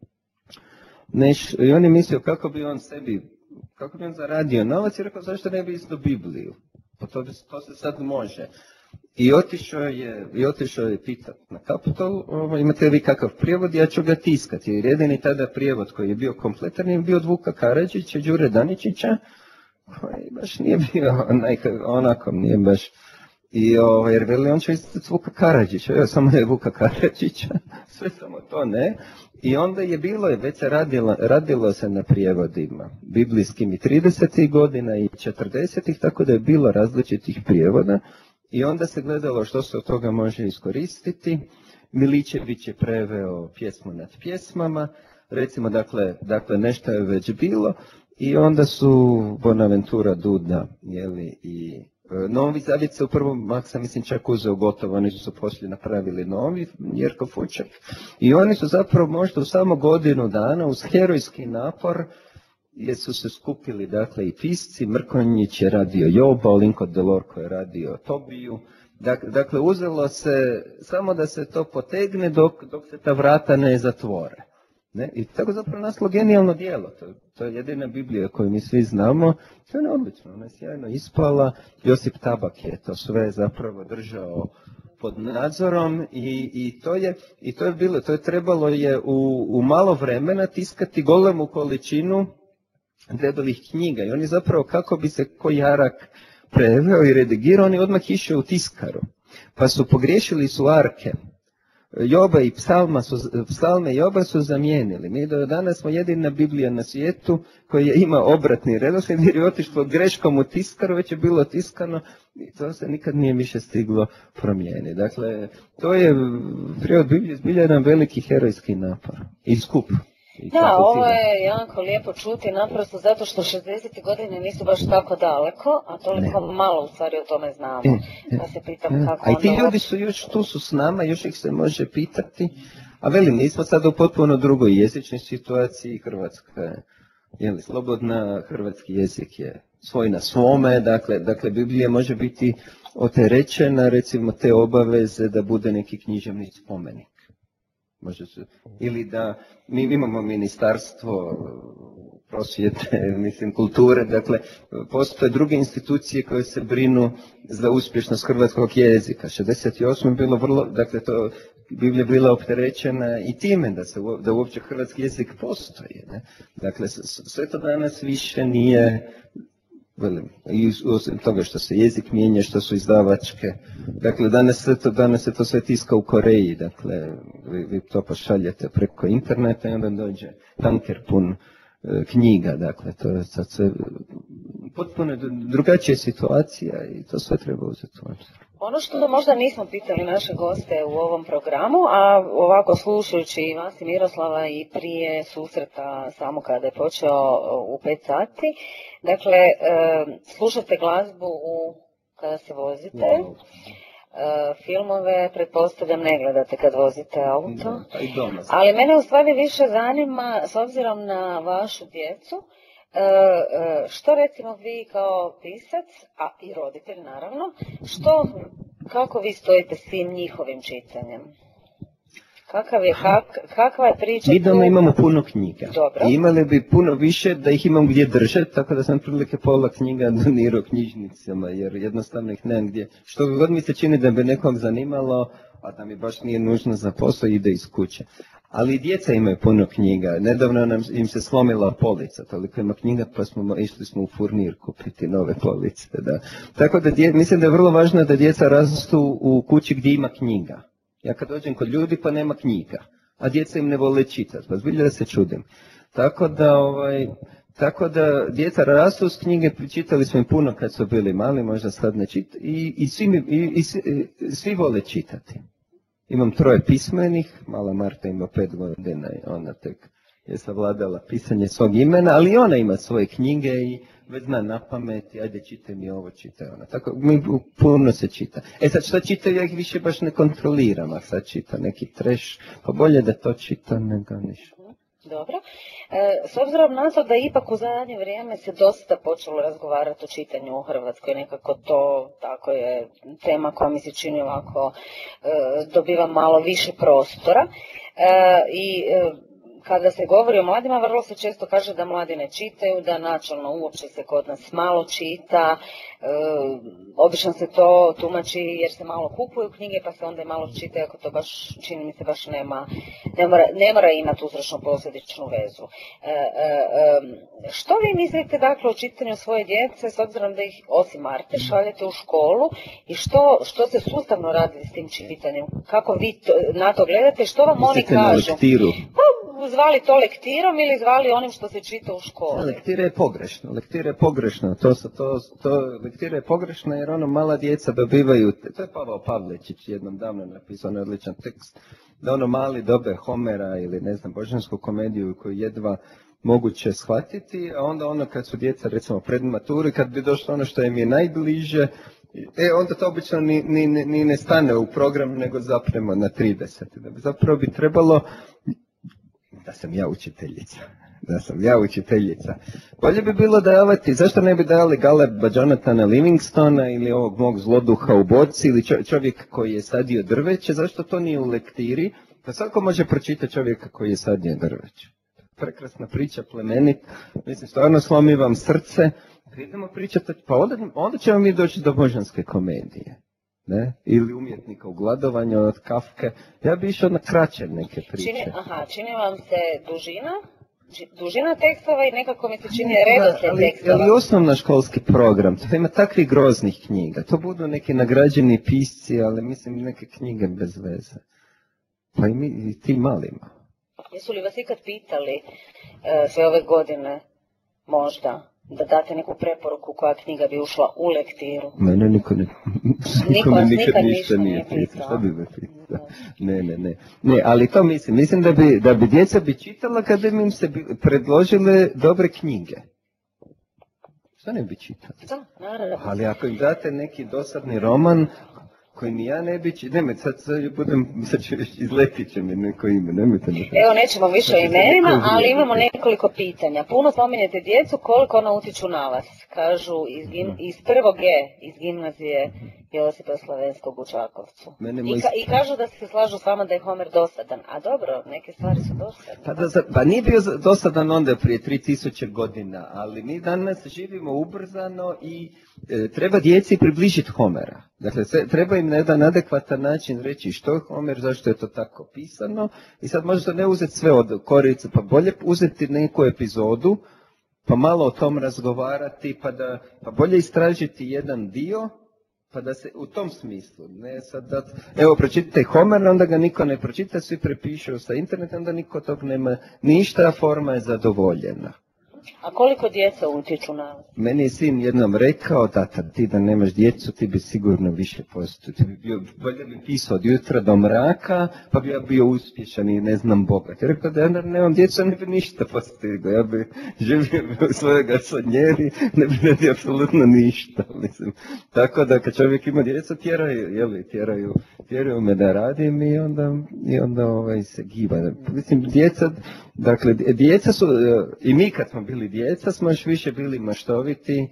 S2: neš, i on je mislio kako bi on sebi, kako bi on zaradio novac i rekao zašto ne bi izdao Bibliju. Pa to, to se sad može. I otišao je, i otišao je pitat na Capitol, ovo, imate li kakav prijevod, ja ću ga tiskati. Jer jedini tada prijevod koji je bio kompletan je bio od Vuka Karadžića, Đure Daničića, koji baš nije bio onako, nije baš. I ovo, jer veli on će izdati Vuka Karadžića, evo samo je Vuka Karadžića, sve samo to ne. I onda je bilo, već se radilo, radilo se na prijevodima, biblijskim i tridesetih godina i četrdesetih, tako da je bilo različitih prijevoda. I onda se gledalo što se od toga može iskoristiti. Miličević je preveo pjesmu nad pjesmama, recimo dakle, dakle nešto je već bilo i onda su Bonaventura, Duda, jeli, i e, Novi Zavjet se u prvom maksa mislim čak uzeo gotovo, oni su poslije napravili novi, Jerko Fučak. I oni su zapravo možda u samo godinu dana uz herojski napor gdje su se skupili dakle i pisci, Mrkonjić je radio Joba, Olinko Delorko je radio Tobiju. Dakle, uzelo se samo da se to potegne dok, dok se ta vrata ne zatvore. Ne? I tako zapravo naslo genijalno djelo. To, to je jedina Biblija koju mi svi znamo. To je odlično, ona je sjajno ispala. Josip Tabak je to sve zapravo držao pod nadzorom i, i, to je, i to je bilo, to je trebalo je u, u malo vremena tiskati golemu količinu debelih knjiga i on je zapravo kako bi se ko jarak preveo i redigirao, on je odmah išao u tiskaru. Pa su pogriješili su arke. Joba i psalma su, psalme i Joba su zamijenili. Mi do danas smo jedina Biblija na svijetu koja ima obratni redoslijed jer je otišlo greškom u tiskaru, već je bilo tiskano i to se nikad nije više stiglo promijeniti. Dakle, to je prijevod Biblije zbilja jedan veliki herojski napor i skup.
S3: Da, ovo je jako lijepo čuti, naprosto zato što šezdeset godine nisu baš tako daleko, a toliko ne. Malo u stvari o tome znamo. E, pa se pitam e, kako
S2: a i ti onda... ljudi su još tu su s nama, još ih se može pitati, a velim, nismo sad u potpuno drugoj jezičnoj situaciji, Hrvatska je, jeli, slobodna, hrvatski jezik je svoj na svome, dakle, dakle Biblija može biti oterečena, recimo te obaveze da bude neki književni spomenik. Može se, ili da mi imamo ministarstvo prosvjete, mislim kulture, dakle postoje druge institucije koje se brinu za uspješnost hrvatskog jezika. šezdeset osam je bilo vrlo, dakle to Biblija bila opterećena i time da se da uopće hrvatski jezik postoji, ne? Dakle sve to danas više nije. Velim, i osim toga što se jezik mijenja, što su izdavačke. Dakle, danas se to, danas se to sve tiska u Koreji, dakle, vi, vi to pošaljete preko interneta i onda dođe tanker pun e, knjiga, dakle, to je sad sve potpuno drugačija situacija i to sve treba uzeti u obzir.
S3: Ono što možda nismo pitali naše goste u ovom programu, a ovako slušajući i vas i Miroslava i prije susreta samo kada je počeo u pet sati, dakle, slušate glazbu u, kada se vozite, wow. Filmove, pretpostavljam, ne gledate kad vozite auto,
S2: da, i doma.
S3: Ali mene u stvari više zanima, s obzirom na vašu djecu, što recimo vi kao pisac, a i roditelj naravno, što, kako vi stojite s tim njihovim čitanjem? Kakav je, kak, kakva je priča?
S2: Mi doma imamo puno knjiga.
S3: Dobro.
S2: I imali bi puno više da ih imam gdje držati, tako da sam prilike pola knjiga donirao knjižnicama, jer jednostavno ih nemam gdje. Što god mi se čini da bi nekog zanimalo, a da mi baš nije nužno za posao, ide iz kuće. Ali i djeca imaju puno knjiga. Nedavno nam im se slomila polica, toliko ima knjiga, pa smo išli smo u Furnir kupiti nove police. Da. Tako da dje, mislim da je vrlo važno da djeca rastu u kući gdje ima knjiga. Ja kad dođem kod ljudi pa nema knjiga, a djeca im ne vole čitati, pa zbilja da se čudim. Tako da ovaj, Tako da djeca rastu s knjige, čitali smo im puno kad su bili mali, možda sad ne čita, i, i, svi, mi- i, i svi, i svi vole čitati. Imam troje pismenih, mala Marta ima pet godina i ona tek je savladala pisanje svog imena, ali i ona ima svoje knjige i već zna na pamet, i ajde čitaj mi ovo, čitaj ono. Tako mi puno se čita. E sad što čitaju, ja ih više baš ne kontroliram, a sad čita neki trash, pa bolje da to čita nego ništa.
S3: Dobro. E, s obzirom na to da ipak u zadnje vrijeme se dosta počelo razgovarati o čitanju u Hrvatskoj, nekako to tako je tema koja mi se čini ovako e, dobiva malo više prostora. E, I e, kada se govori o mladima, vrlo se često kaže da mladi ne čitaju, da načelno uopće se kod nas malo čita, e, obično se to tumači jer se malo kupuju knjige pa se onda i malo čita, ako to baš, čini mi se, baš nema, ne mora, ne mora imati uzročno posljedičnu vezu. E, e, e, što vi mislite dakle o čitanju svoje djece, s obzirom da ih osim Marte šaljete u školu, i što, što se sustavno radi s tim čitanjem? Kako vi to, na to gledate, što vam oni
S2: Mislite na
S3: kažu?
S2: lektiru?
S3: Pa, zvali to lektirom ili zvali onim što se čita u školi?
S2: Lektira je pogrešno, lektira je pogrešno, to, su- to, to, lektira je pogrešna jer ono mala djeca dobivaju, to je Pavao Pavlečić jednom davno napisao onaj odličan tekst, da ono mali dobe Homera ili ne znam božansku komediju koju jedva moguće shvatiti, a onda ono kad su djeca recimo pred maturi, kad bi došlo ono što im je najbliže, e onda to obično ni, ni, ni, ni ne stane u program nego zapremo na trideset. Da bi zapravo bi trebalo da sam ja učiteljica. Da sam ja učiteljica. Bolje bi bilo davati, zašto ne bi dali Galeba Jonathana Livingstona ili ovog mog zloduha u boci ili čo- čovjek koji je sadio drveće, zašto to nije u lektiri? Pa svako može pročitati čovjeka koji je sadio drveće. Prekrasna priča, plemenit, mislim, stvarno slomi vam srce. Idemo pričati, pa onda, onda ćemo mi doći do božanske komedije. Ne? Ili umjetnika u gladovanju od Kafke. Ja bi išao na kraće neke priče.
S3: Čini, aha, čini vam se dužina, či- dužina tekstova i nekako mi se čini redoslijed
S2: ali,
S3: tekstova.
S2: ali osnovno školski program, to ima takvih groznih knjiga. To budu neki nagrađeni pisci, ali mislim neke knjige bez veze. Pa i, mi, i ti malima.
S3: Jesu li vas ikad pitali e, sve ove godine možda da date neku preporuku koja knjiga bi ušla u lektiru?
S2: Mene niko ne, niko me
S3: vas
S2: nikad
S3: nikad
S2: ništa
S3: ništa
S2: nije
S3: nije
S2: pitao.
S3: pitao.
S2: Šta bi me pitao? Ne, ne, ne. Ne, ali to mislim. Mislim da bi, da bi djeca bi čitala kada bi im se bi predložile dobre knjige. Što ne bi čitali?
S3: Da, naravno.
S2: Ali ako im date neki dosadni roman koji ni ja ne bi čitao, ne, sad, sad budem, sad ću reći, izletit će mi neko ime, nemojte mi.
S3: Evo, nećemo više o
S2: Znači,
S3: imenima,
S2: neko
S3: ali
S2: uvijek.
S3: imamo nekoliko pitanja. Puno spominjete djecu, koliko ona utiču na vas? Kažu iz, gim, iz prvog G, iz gimnazije Josipa Slavenskog u Čakovcu.
S2: Mene
S3: I,
S2: moj-
S3: ka, I kažu da se slažu s vama da je Homer dosadan. A dobro, neke stvari su dosadne.
S2: Pa, da, za- pa nije bio za- dosadan onda prije tri tisuće godina, ali mi danas živimo ubrzano i e, treba djeci približiti Homera. Dakle, se- treba im na jedan adekvatan način reći što je Homer, zašto je to tako pisano, i sad možda ne uzeti sve od korice, pa bolje uzeti neku epizodu, pa malo o tom razgovarati, pa, da, pa bolje istražiti jedan dio, pa da se u tom smislu, ne sad da, evo pročitajte Homer, onda ga niko ne pročita, svi prepišu sa interneta, onda niko tog nema ništa, a forma je zadovoljena.
S3: A koliko djeca utiču na vas?
S2: Meni je sin jednom rekao, tata, ti da nemaš djecu, ti bi sigurno više postao, ti bi bio, bolje bi pisao od jutra do mraka, pa bi ja bio uspješan i ne znam bogat. Ja rekao da ja nemam djecu, ne bi ništa postigao, ja bi živio u svojoj garsonjeri, ne bi radio apsolutno ništa, mislim. Tako da kad čovjek ima djecu, tjeraju, jeli, tjeraju, tjeraju me da radim i onda, i onda ovaj, se giba. Mislim, djeca, dakle, djeca su, i mi kad smo bili djeca, smo još više bili maštoviti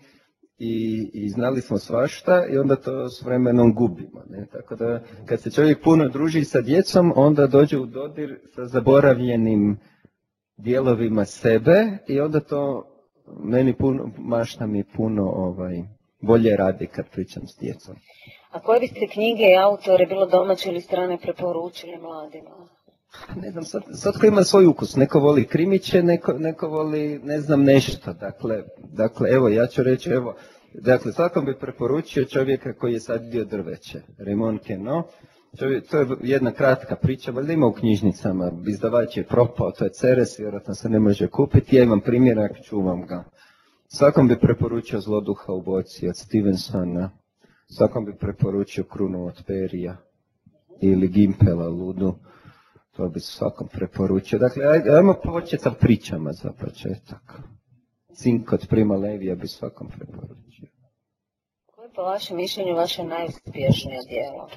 S2: i, i znali smo svašta i onda to s vremenom gubimo. Ne? Tako da kad se čovjek puno druži sa djecom, onda dođe u dodir sa zaboravljenim dijelovima sebe i onda to meni puno, mašta mi puno ovaj, bolje radi kad pričam s djecom.
S3: A koje biste knjige i autore, bilo domaće ili strane, preporučili mladima?
S2: Ne znam, sad, svatko ima svoj ukus. Neko voli krimiće, neko, neko voli ne znam nešto. Dakle, dakle, evo, ja ću reći, evo, dakle, svakom bi preporučio čovjeka koji je sadio drveće, Raymond Queneau. To je, to je jedna kratka priča, valjda ima u knjižnicama, izdavač je propao, to je Ceres, vjerojatno se ne može kupiti, ja imam primjerak, čuvam ga. Svakom bi preporučio Zloduha u boci od Stevensona, svakom bi preporučio Krunu od Perija ili Gimpela Ludu, to bi svakom preporučio. Dakle, ajmo početi sa pričama za početak. Cink od Prima Levija bi svakom preporučio.
S3: Koje je po vašem mišljenju vaše najuspješnije djelo?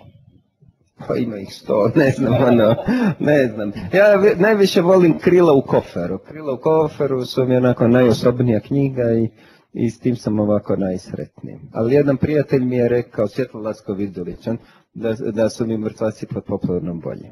S2: Pa ima ih sto, ne znam, ono, ne znam. Ja najviše volim Krila u koferu. Krila u koferu su mi onako najosobnija knjiga i, i s tim sam ovako najsretniji. Ali jedan prijatelj mi je rekao, Svjetlo Lacko Vidulić, da, da su mi Mrtvaci pod poplavnom bolje.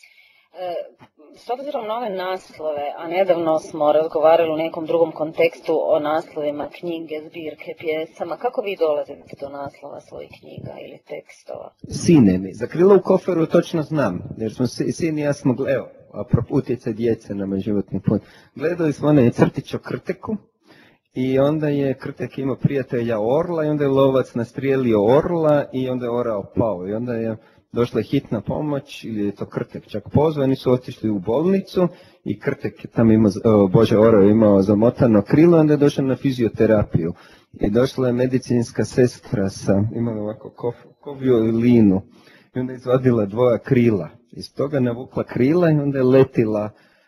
S3: E, s obzirom na ove naslove, a nedavno smo razgovarali u nekom drugom kontekstu o naslovima knjige, zbirke, pjesama, kako vi dolazite do naslova svojih knjiga ili tekstova?
S2: Sine mi, za Krilo u koferu točno znam, jer smo sin i ja smo, evo, utjecaj djece na moj životni put. Gledali smo onaj crtić o Krteku i onda je Krtek imao prijatelja orla i onda je lovac nastrijelio orla i onda je orao pao i onda je došla je hitna pomoć, ili je to Krtek čak pozvao, oni su otišli u bolnicu i Krtek je tamo imao, Bože orao imao zamotano krilo, onda je došao na fizioterapiju. I došla je medicinska sestra sa, imala ovako kof, kovio i linu, i onda je izvadila dvoja krila. Iz toga navukla krila i onda je letila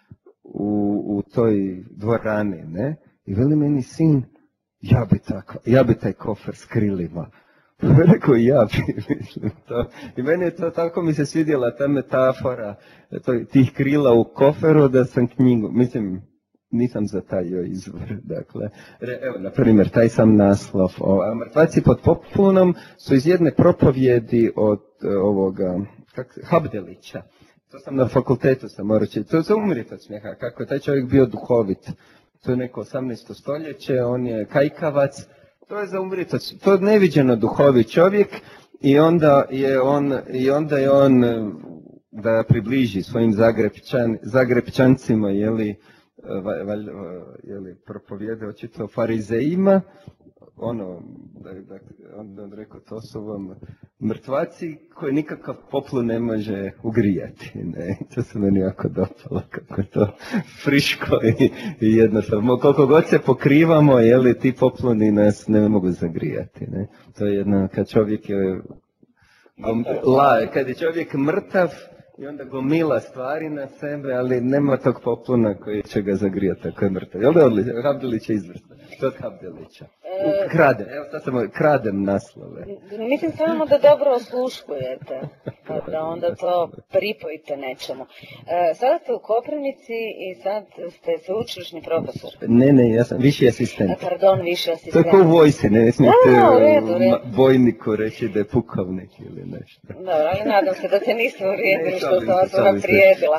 S2: u, u toj dvorani, ne? I veli meni sin, ja bi, tako, ja bi taj kofer s krilima. Rekao ja bi, mislim to. I meni je to, tako mi se svidjela ta metafora to, tih krila u koferu da sam knjigu, mislim, nisam zatajio izvor, dakle, evo, na primjer, taj sam naslov, o, Mrtvaci pod poplunom su iz jedne propovjedi od ovoga, kak, Habdelića. To sam na fakultetu sam morao čitati, to se umriti od smijeha, kako je taj čovjek bio duhovit. To je neko osamnaesto stoljeće, on je kajkavac, to je za umriti, to je neviđeno duhovit čovjek i onda je on, i onda je on da približi svojim Zagrebčan, Zagrebčancima, jeli, jeli propovjede očito farizejima, ono, da, da, on, on rekao, to su vam mrtvaci koji nikakav poplu ne može ugrijati. Ne? To se meni jako dopalo, kako je to friško i, i jednostavno. Koliko god se pokrivamo, jeli, ti popluni nas ne mogu zagrijati. Ne? To je jedno, kad čovjek je, la, kad je čovjek mrtav, i onda gomila stvari na sebe, ali nema tog popluna koji će ga zagrijati ako je mrtav. Jel da odlično? Habdelić je izvrstan. To je Habdelića. Kradem, evo sad samo kradem naslove.
S3: Mislim samo da dobro osluškujete, da onda to pripojite nečemu. E, sada ste u Koprivnici i sad ste sveučilišni profesor.
S2: Ne, ne, ja sam viši asistent.
S3: A, pardon, viši asistent.
S2: To je kao u vojsi, ne smijete
S3: no, redu, redu.
S2: vojniku reći da je pukovnik ili nešto.
S3: Dobro, ali nadam se da se niste uvrijedili što sam vas unaprijedila.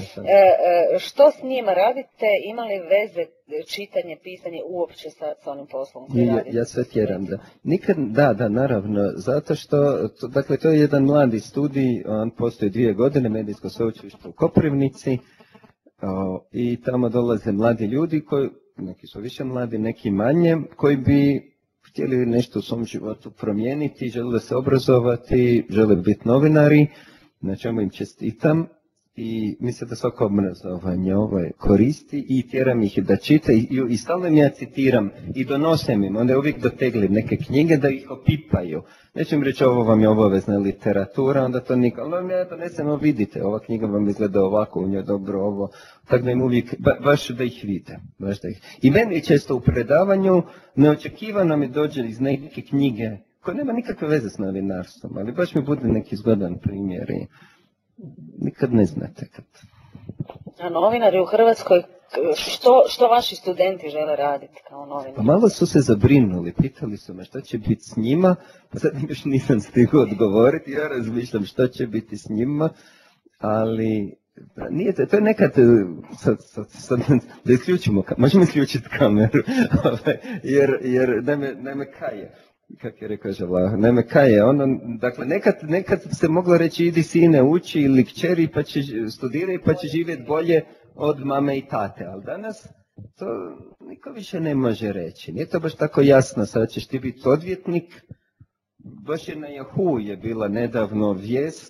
S3: E, što s njima radite? Ima li veze čitanje, pisanje uopće sa, sa onim poslom koji
S2: ja,
S3: radite?
S2: Ja sve tjeram, da. Nikad, da, da, naravno, zato što, to, dakle, to je jedan mladi studij, on postoji dvije godine, medijsko sveučilište u Koprivnici, o, i tamo dolaze mladi ljudi koji, neki su više mladi, neki manje, koji bi htjeli nešto u svom životu promijeniti, žele se obrazovati, žele biti novinari, na čemu im čestitam. I mislim da svako obrazovanje ovaj koristi i tjeram ih da čita i, i stalno im ja citiram i donosem im, onda uvijek doteglim neke knjige da ih opipaju. Neću im reći ovo vam je obavezna literatura, onda to nikad, ali ja donesem, vidite, ova knjiga vam izgleda ovako, u njoj dobro ovo, tako da im uvijek, ba, baš da ih vide. Baš da ih. I meni često u predavanju neočekivano mi dođe iz neke knjige koje nema nikakve veze s novinarstvom, ali baš mi bude neki zgodan primjer i nikad ne znate kad.
S3: A novinari u Hrvatskoj, što, što vaši studenti žele raditi kao novinari?
S2: Pa malo su se zabrinuli, pitali su me što će biti s njima, pa sad još nisam stigao odgovoriti, ja razmišljam što će biti s njima, ali nije to, to je nekad, sad, sad, sad, da isključimo, možemo isključiti kameru, jer, jer naime, naime kaje. Kako je rekao Želah, naime kaj je ono, dakle nekad, nekad se moglo reći idi sine uči ili kćeri pa će studiraj pa će živjeti bolje od mame i tate, ali danas to niko više ne može reći, nije to baš tako jasno, sad ćeš ti biti odvjetnik, baš je na Yahoo je bila nedavno vijest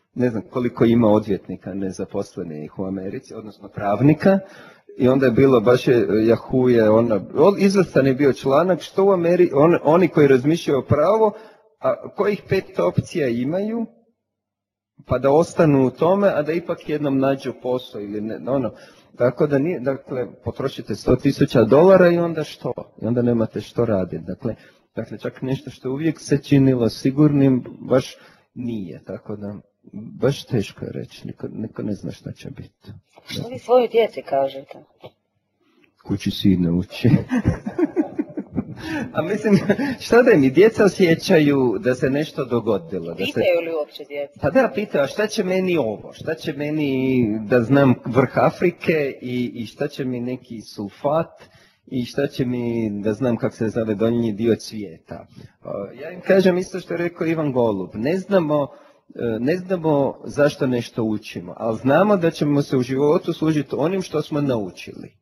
S2: ne znam koliko ima odvjetnika nezaposlenih u Americi, odnosno pravnika, i onda je bilo baš je, Yahoo je, ona, izvrstan je bio članak što u Americi, on, oni koji razmišljaju o pravu, a kojih pet opcija imaju, pa da ostanu u tome, a da ipak jednom nađu posao ili ne, ono. Tako da nije, dakle, potrošite sto tisuća dolara i onda što? I onda nemate što raditi. Dakle, dakle, čak nešto što uvijek se činilo sigurnim, baš nije. Tako da, baš teško je reći, niko, niko ne zna šta će biti.
S3: Što vi svojoj djeci kažete?
S2: Kući sin ne uči. A mislim, šta da mi djeca osjećaju da se nešto dogodilo? Da se...
S3: Pitaju li uopće djeca?
S2: Pa da, pitaju, a šta će meni ovo? Šta će meni da znam vrh Afrike i, i šta će mi neki sulfat i šta će mi da znam kako se zove donji dio svijeta? Ja im kažem isto što je rekao Ivan Golub, ne znamo, ne znamo zašto nešto učimo, ali znamo da ćemo se u životu služiti onim što smo naučili.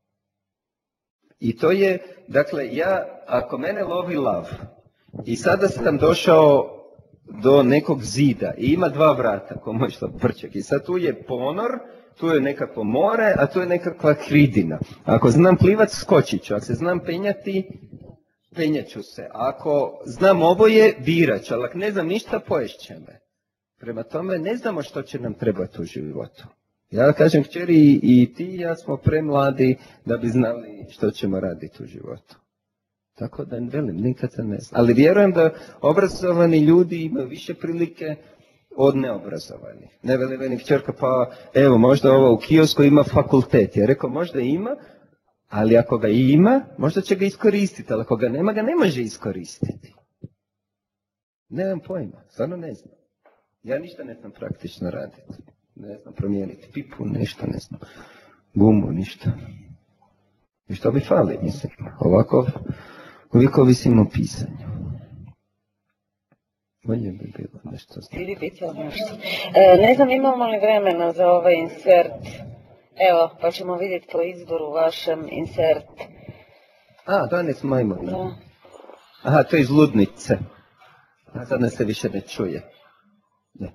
S2: I to je, dakle, ja, ako mene lovi lav i sada sam došao do nekog zida i ima dva vrata, ko moj šlaprček, i sad tu je ponor, tu je nekako more, a tu je nekakva hridina. Ako znam plivat, skočit ću, ako se znam penjati, penjat ću se. Ako znam oboje, birat ću, ali ako ne znam ništa, poješće me. Prema tome, ne znamo što će nam trebati u životu. Ja kažem, kćeri, i ti i ja smo premladi da bi znali što ćemo raditi u životu. Tako da, velim, nikad se ne zna. Ali vjerujem da obrazovani ljudi imaju više prilike od neobrazovanih. Ne veli, veli kćerka, pa evo, možda ovo u kiosku ima fakultet. Ja rekao, možda ima, ali ako ga ima, možda će ga iskoristiti, ali ako ga nema, ga ne može iskoristiti. Nemam pojma, stvarno ne znam. Ja ništa ne znam praktično raditi. Ne znam, promijeniti pipu, nešto, ne znam, gumu, ništa. I što bi fali, mislim, ovako, uvijek ovisim o pisanju. Bolje bi bilo nešto.
S3: Ti bi pitao nešto. E, ne znam, imamo li vremena za ovaj insert? Evo, pa ćemo vidjeti po izboru vašem insert.
S2: A, danas majmuna.
S3: Da.
S2: Aha, to je iz Ludnice. A sad nas se više ne čuje. Ne.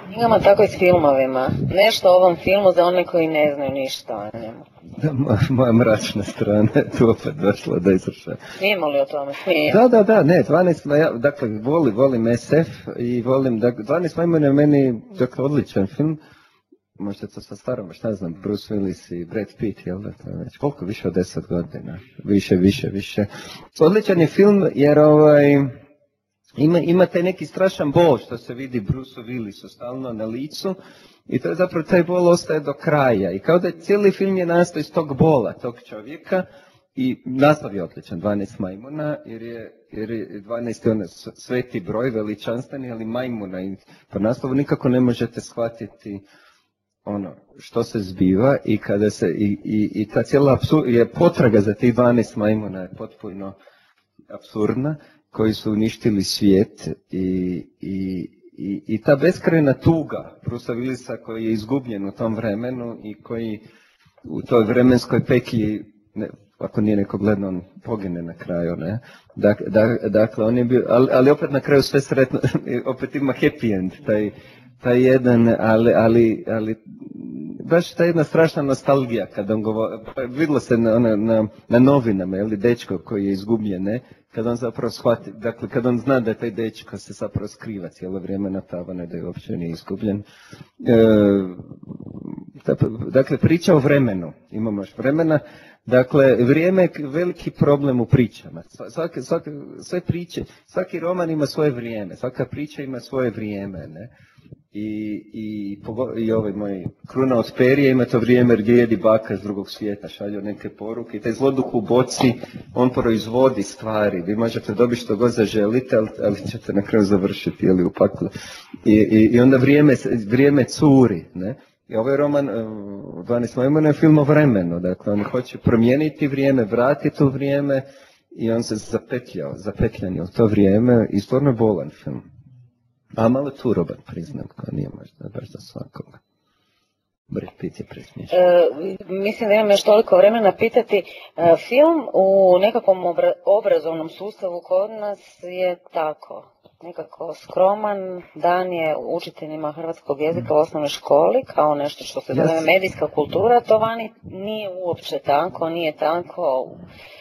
S3: Imamo tako i s filmovima. Nešto o ovom filmu za one koji ne znaju ništa o njemu.
S2: Da, moja, moja mračna strana je tu opet došla da izvrša.
S3: Smijemo li o tome? Smijem.
S2: Da, da, da, ne, dvanaest, ja, dakle, volim, volim S F i volim, dakle, dvanaest majmuna je meni, dakle, odličan film. Možda to sa starom, šta znam, Bruce Willis i Brad Pitt, jel da, to je već koliko, više od deset godina, više, više, više. Odličan je film jer ovaj, ima, ima taj neki strašan bol što se vidi Bruce Willisu stalno na licu i to je zapravo, taj bol ostaje do kraja i kao da cijeli film je nastao iz tog bola, tog čovjeka i naslov je odličan, dvanaest majmuna, jer je, jer je dvanaest je onaj sveti broj, veličanstveni, ali majmuna i po naslovu nikako ne možete shvatiti ono što se zbiva i kada se i, i, i ta cijela apsur, je potraga za tih dvanaest majmuna je potpuno apsurdna, koji su uništili svijet i, i, i, i ta beskrajna tuga Brusa Willisa koji je izgubljen u tom vremenu i koji u toj vremenskoj petlji, ne, ako nije neko gledao, on pogine na kraju, ne? Dak, dak, dakle, on je bio, ali, ali opet na kraju sve sretno, opet ima happy end, taj, taj jedan, ali, ali, ali baš ta jedna strašna nostalgija kada on govori, vidjelo se na, na, na, na novinama, je li, dečko koji je izgubljen, ne? Kada on zapravo shvati, dakle, kada on zna da je taj dečko se zapravo skriva cijelo vrijeme na tavane, da je uopće nije izgubljen. E, dakle, priča o vremenu, imamo još vremena, dakle, vrijeme je veliki problem u pričama. Svake, svake, sve priče, svaki roman ima svoje vrijeme, svaka priča ima svoje vrijeme, ne? I, i, i ovaj moj Kruna od perje ima to vrijeme gdje jedi baka s drugog svijeta, šalju neke poruke i taj zloduh u boci, on proizvodi stvari, vi možete dobiti što god zaželite, ali, ali ćete na kraju završiti, jeli, u paklu. I, i, i onda vrijeme, vrijeme curi, ne? I ovaj roman, dvanaest majmuna je film o vremenu, dakle on hoće promijeniti vrijeme, vratiti u vrijeme i on se zapetljao, zapetljan je u to vrijeme i stvarno bolan film. A malo turoban, priznam, koja nije možda baš za svakoga. Brad Pitt je presmiješan.
S3: E, mislim da imam još toliko vremena pitati. E, film u nekakvom obra, obrazovnom sustavu kod nas je tako. Nekako skroman, dan je učiteljima hrvatskog jezika u osnovnoj školi, kao nešto što se zove medijska kultura, to vani nije uopće tako, nije tako.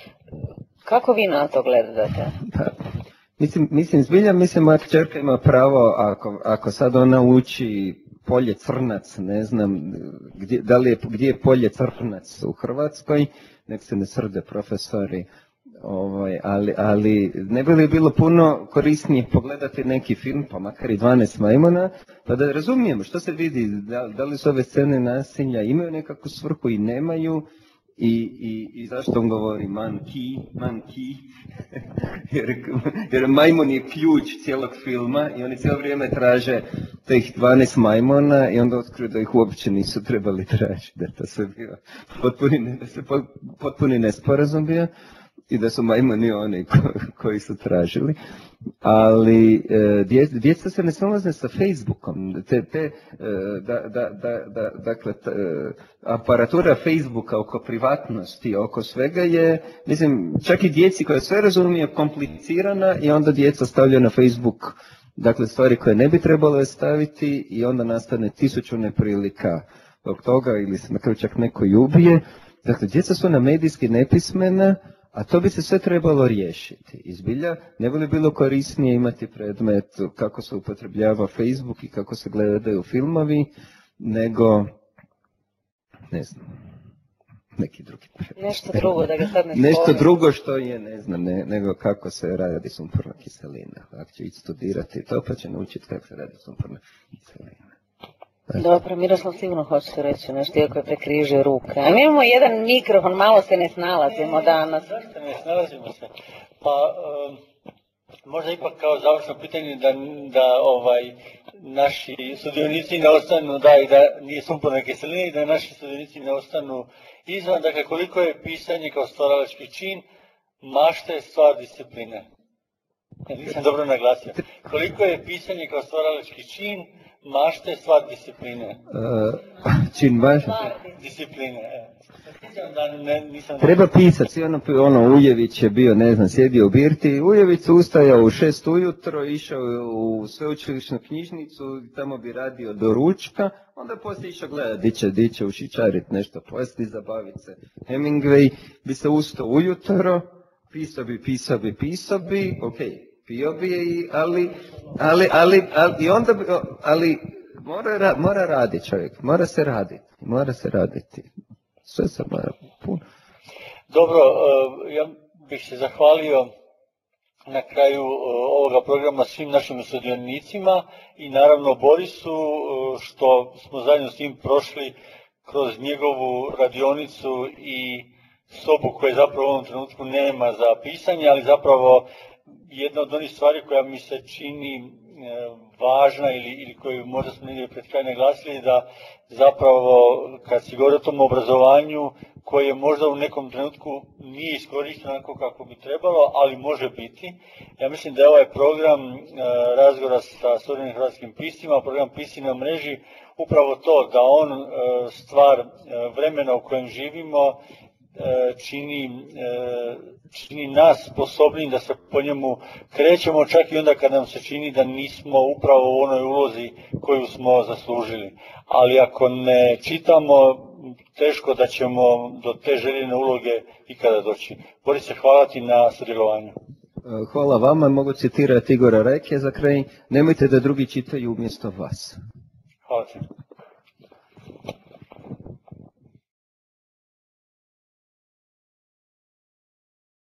S3: Kako vi na to gledate?
S2: Pa, mislim, mislim, zbilja, mislim, moja kćerka ima pravo, ako, ako sad ona uči polje Crnac, ne znam, gdje, da li je, gdje je polje Crnac u Hrvatskoj, nek se ne srde profesori, ovaj, ali, ali ne bi li bilo puno korisnije pogledati neki film, pa makar i dvanaest majmuna, pa da razumijemo što se vidi, da, da li su ove scene nasilja, imaju nekakvu svrhu i nemaju, I, i, i zašto on govori monkey, monkey, jer, jer majmun je ključ cijelog filma i oni cijelo vrijeme traže tih dvanaest majmuna i onda otkriju da ih uopće nisu trebali tražiti, da to se bio potpuni, da se potpuni nesporazum bio i da su majmuni oni ko, koji su tražili. Ali e, dje, djeca se ne snalaze sa Facebookom, te, te, e, da, da, da, da, dakle, ta, e, aparatura Facebooka oko privatnosti, oko svega je, mislim, čak i djeci koja sve razumije komplicirana i onda djeca stavljaju na Facebook, dakle, stvari koje ne bi trebalo staviti i onda nastane tisuću neprilika zbog toga ili se na kraju čak neko i ubije. Dakle, djeca su na medijski nepismena, a to bi se sve trebalo riješiti. Izbilja, ne bi li bilo korisnije imati predmet kako se upotrebljava Facebook i kako se gledaju filmovi, nego, ne znam, neki drugi predmet.
S3: Nešto drugo, da ga sad ne
S2: Nešto
S3: spomenu.
S2: drugo što je, ne znam, ne, nego kako se radi sumporna kiselina. Ako će ići studirati to, pa će naučiti kako se radi sumporna kiselina.
S3: Dobro, Miroslav sigurno hoćete reći nešto, iako je prekrižio ruke. A mi imamo jedan mikrofon, malo se ne snalazimo danas.
S1: Zašto ne snalazimo se? Pa, um, možda ipak kao završno pitanje da, da ovaj, naši sudionici ne ostanu, da i da nije sumporna kiselina i da naši sudionici ne ostanu izvan. Dakle, koliko je pisanje kao stvaralački čin, mašta je stvar discipline. Ja nisam dobro naglasio. Koliko je pisanje kao stvaralački čin, mašta je stvar discipline.
S2: Uh, čin važan.
S1: Discipline, e. Da ne, nisam...
S2: Treba pisati, ono, ono Ujević je bio, ne znam, sjedio u birti, Ujević se ustajao u šest ujutro, išao u sveučilišnu knjižnicu, tamo bi radio do ručka, onda poslije išao gledati di će, di će ušičarit nešto, poslije zabaviti se. Hemingway bi se ustao ujutro, pisao bi, pisao bi, pisao bi, ok, pio bi je, ali, ali, ali, ali, i onda bi, ali mora, mora raditi čovjek, mora se raditi, mora se raditi. Sve se mora puno.
S1: Dobro, ja bih se zahvalio na kraju ovoga programa svim našim sudionicima i naravno Borisu što smo zajedno s njim prošli kroz njegovu radionicu i sobu koje zapravo u ovom trenutku nema za pisanje, ali zapravo jedna od onih stvari koja mi se čini važna ili, ili koju možda smo negdje pred kraj naglasili, da zapravo kad se govori o tom obrazovanju koje možda u nekom trenutku nije iskorišteno onako kako bi trebalo, ali može biti. Ja mislim da je ovaj program e, razgovora sa suvremenim hrvatskim piscima, program Pisci na mreži, upravo to da on e, stvar e, vremena u kojem živimo Čini, čini nas sposobnim da se po njemu krećemo, čak i onda kad nam se čini da nismo upravo u onoj ulozi koju smo zaslužili. Ali ako ne čitamo, teško da ćemo do te željene uloge ikada doći. Boris, hvala ti na sudjelovanju.
S2: Hvala vama, mogu citirati Igora Reke za kraj, nemojte da drugi čitaju umjesto vas.
S1: Hvala ti.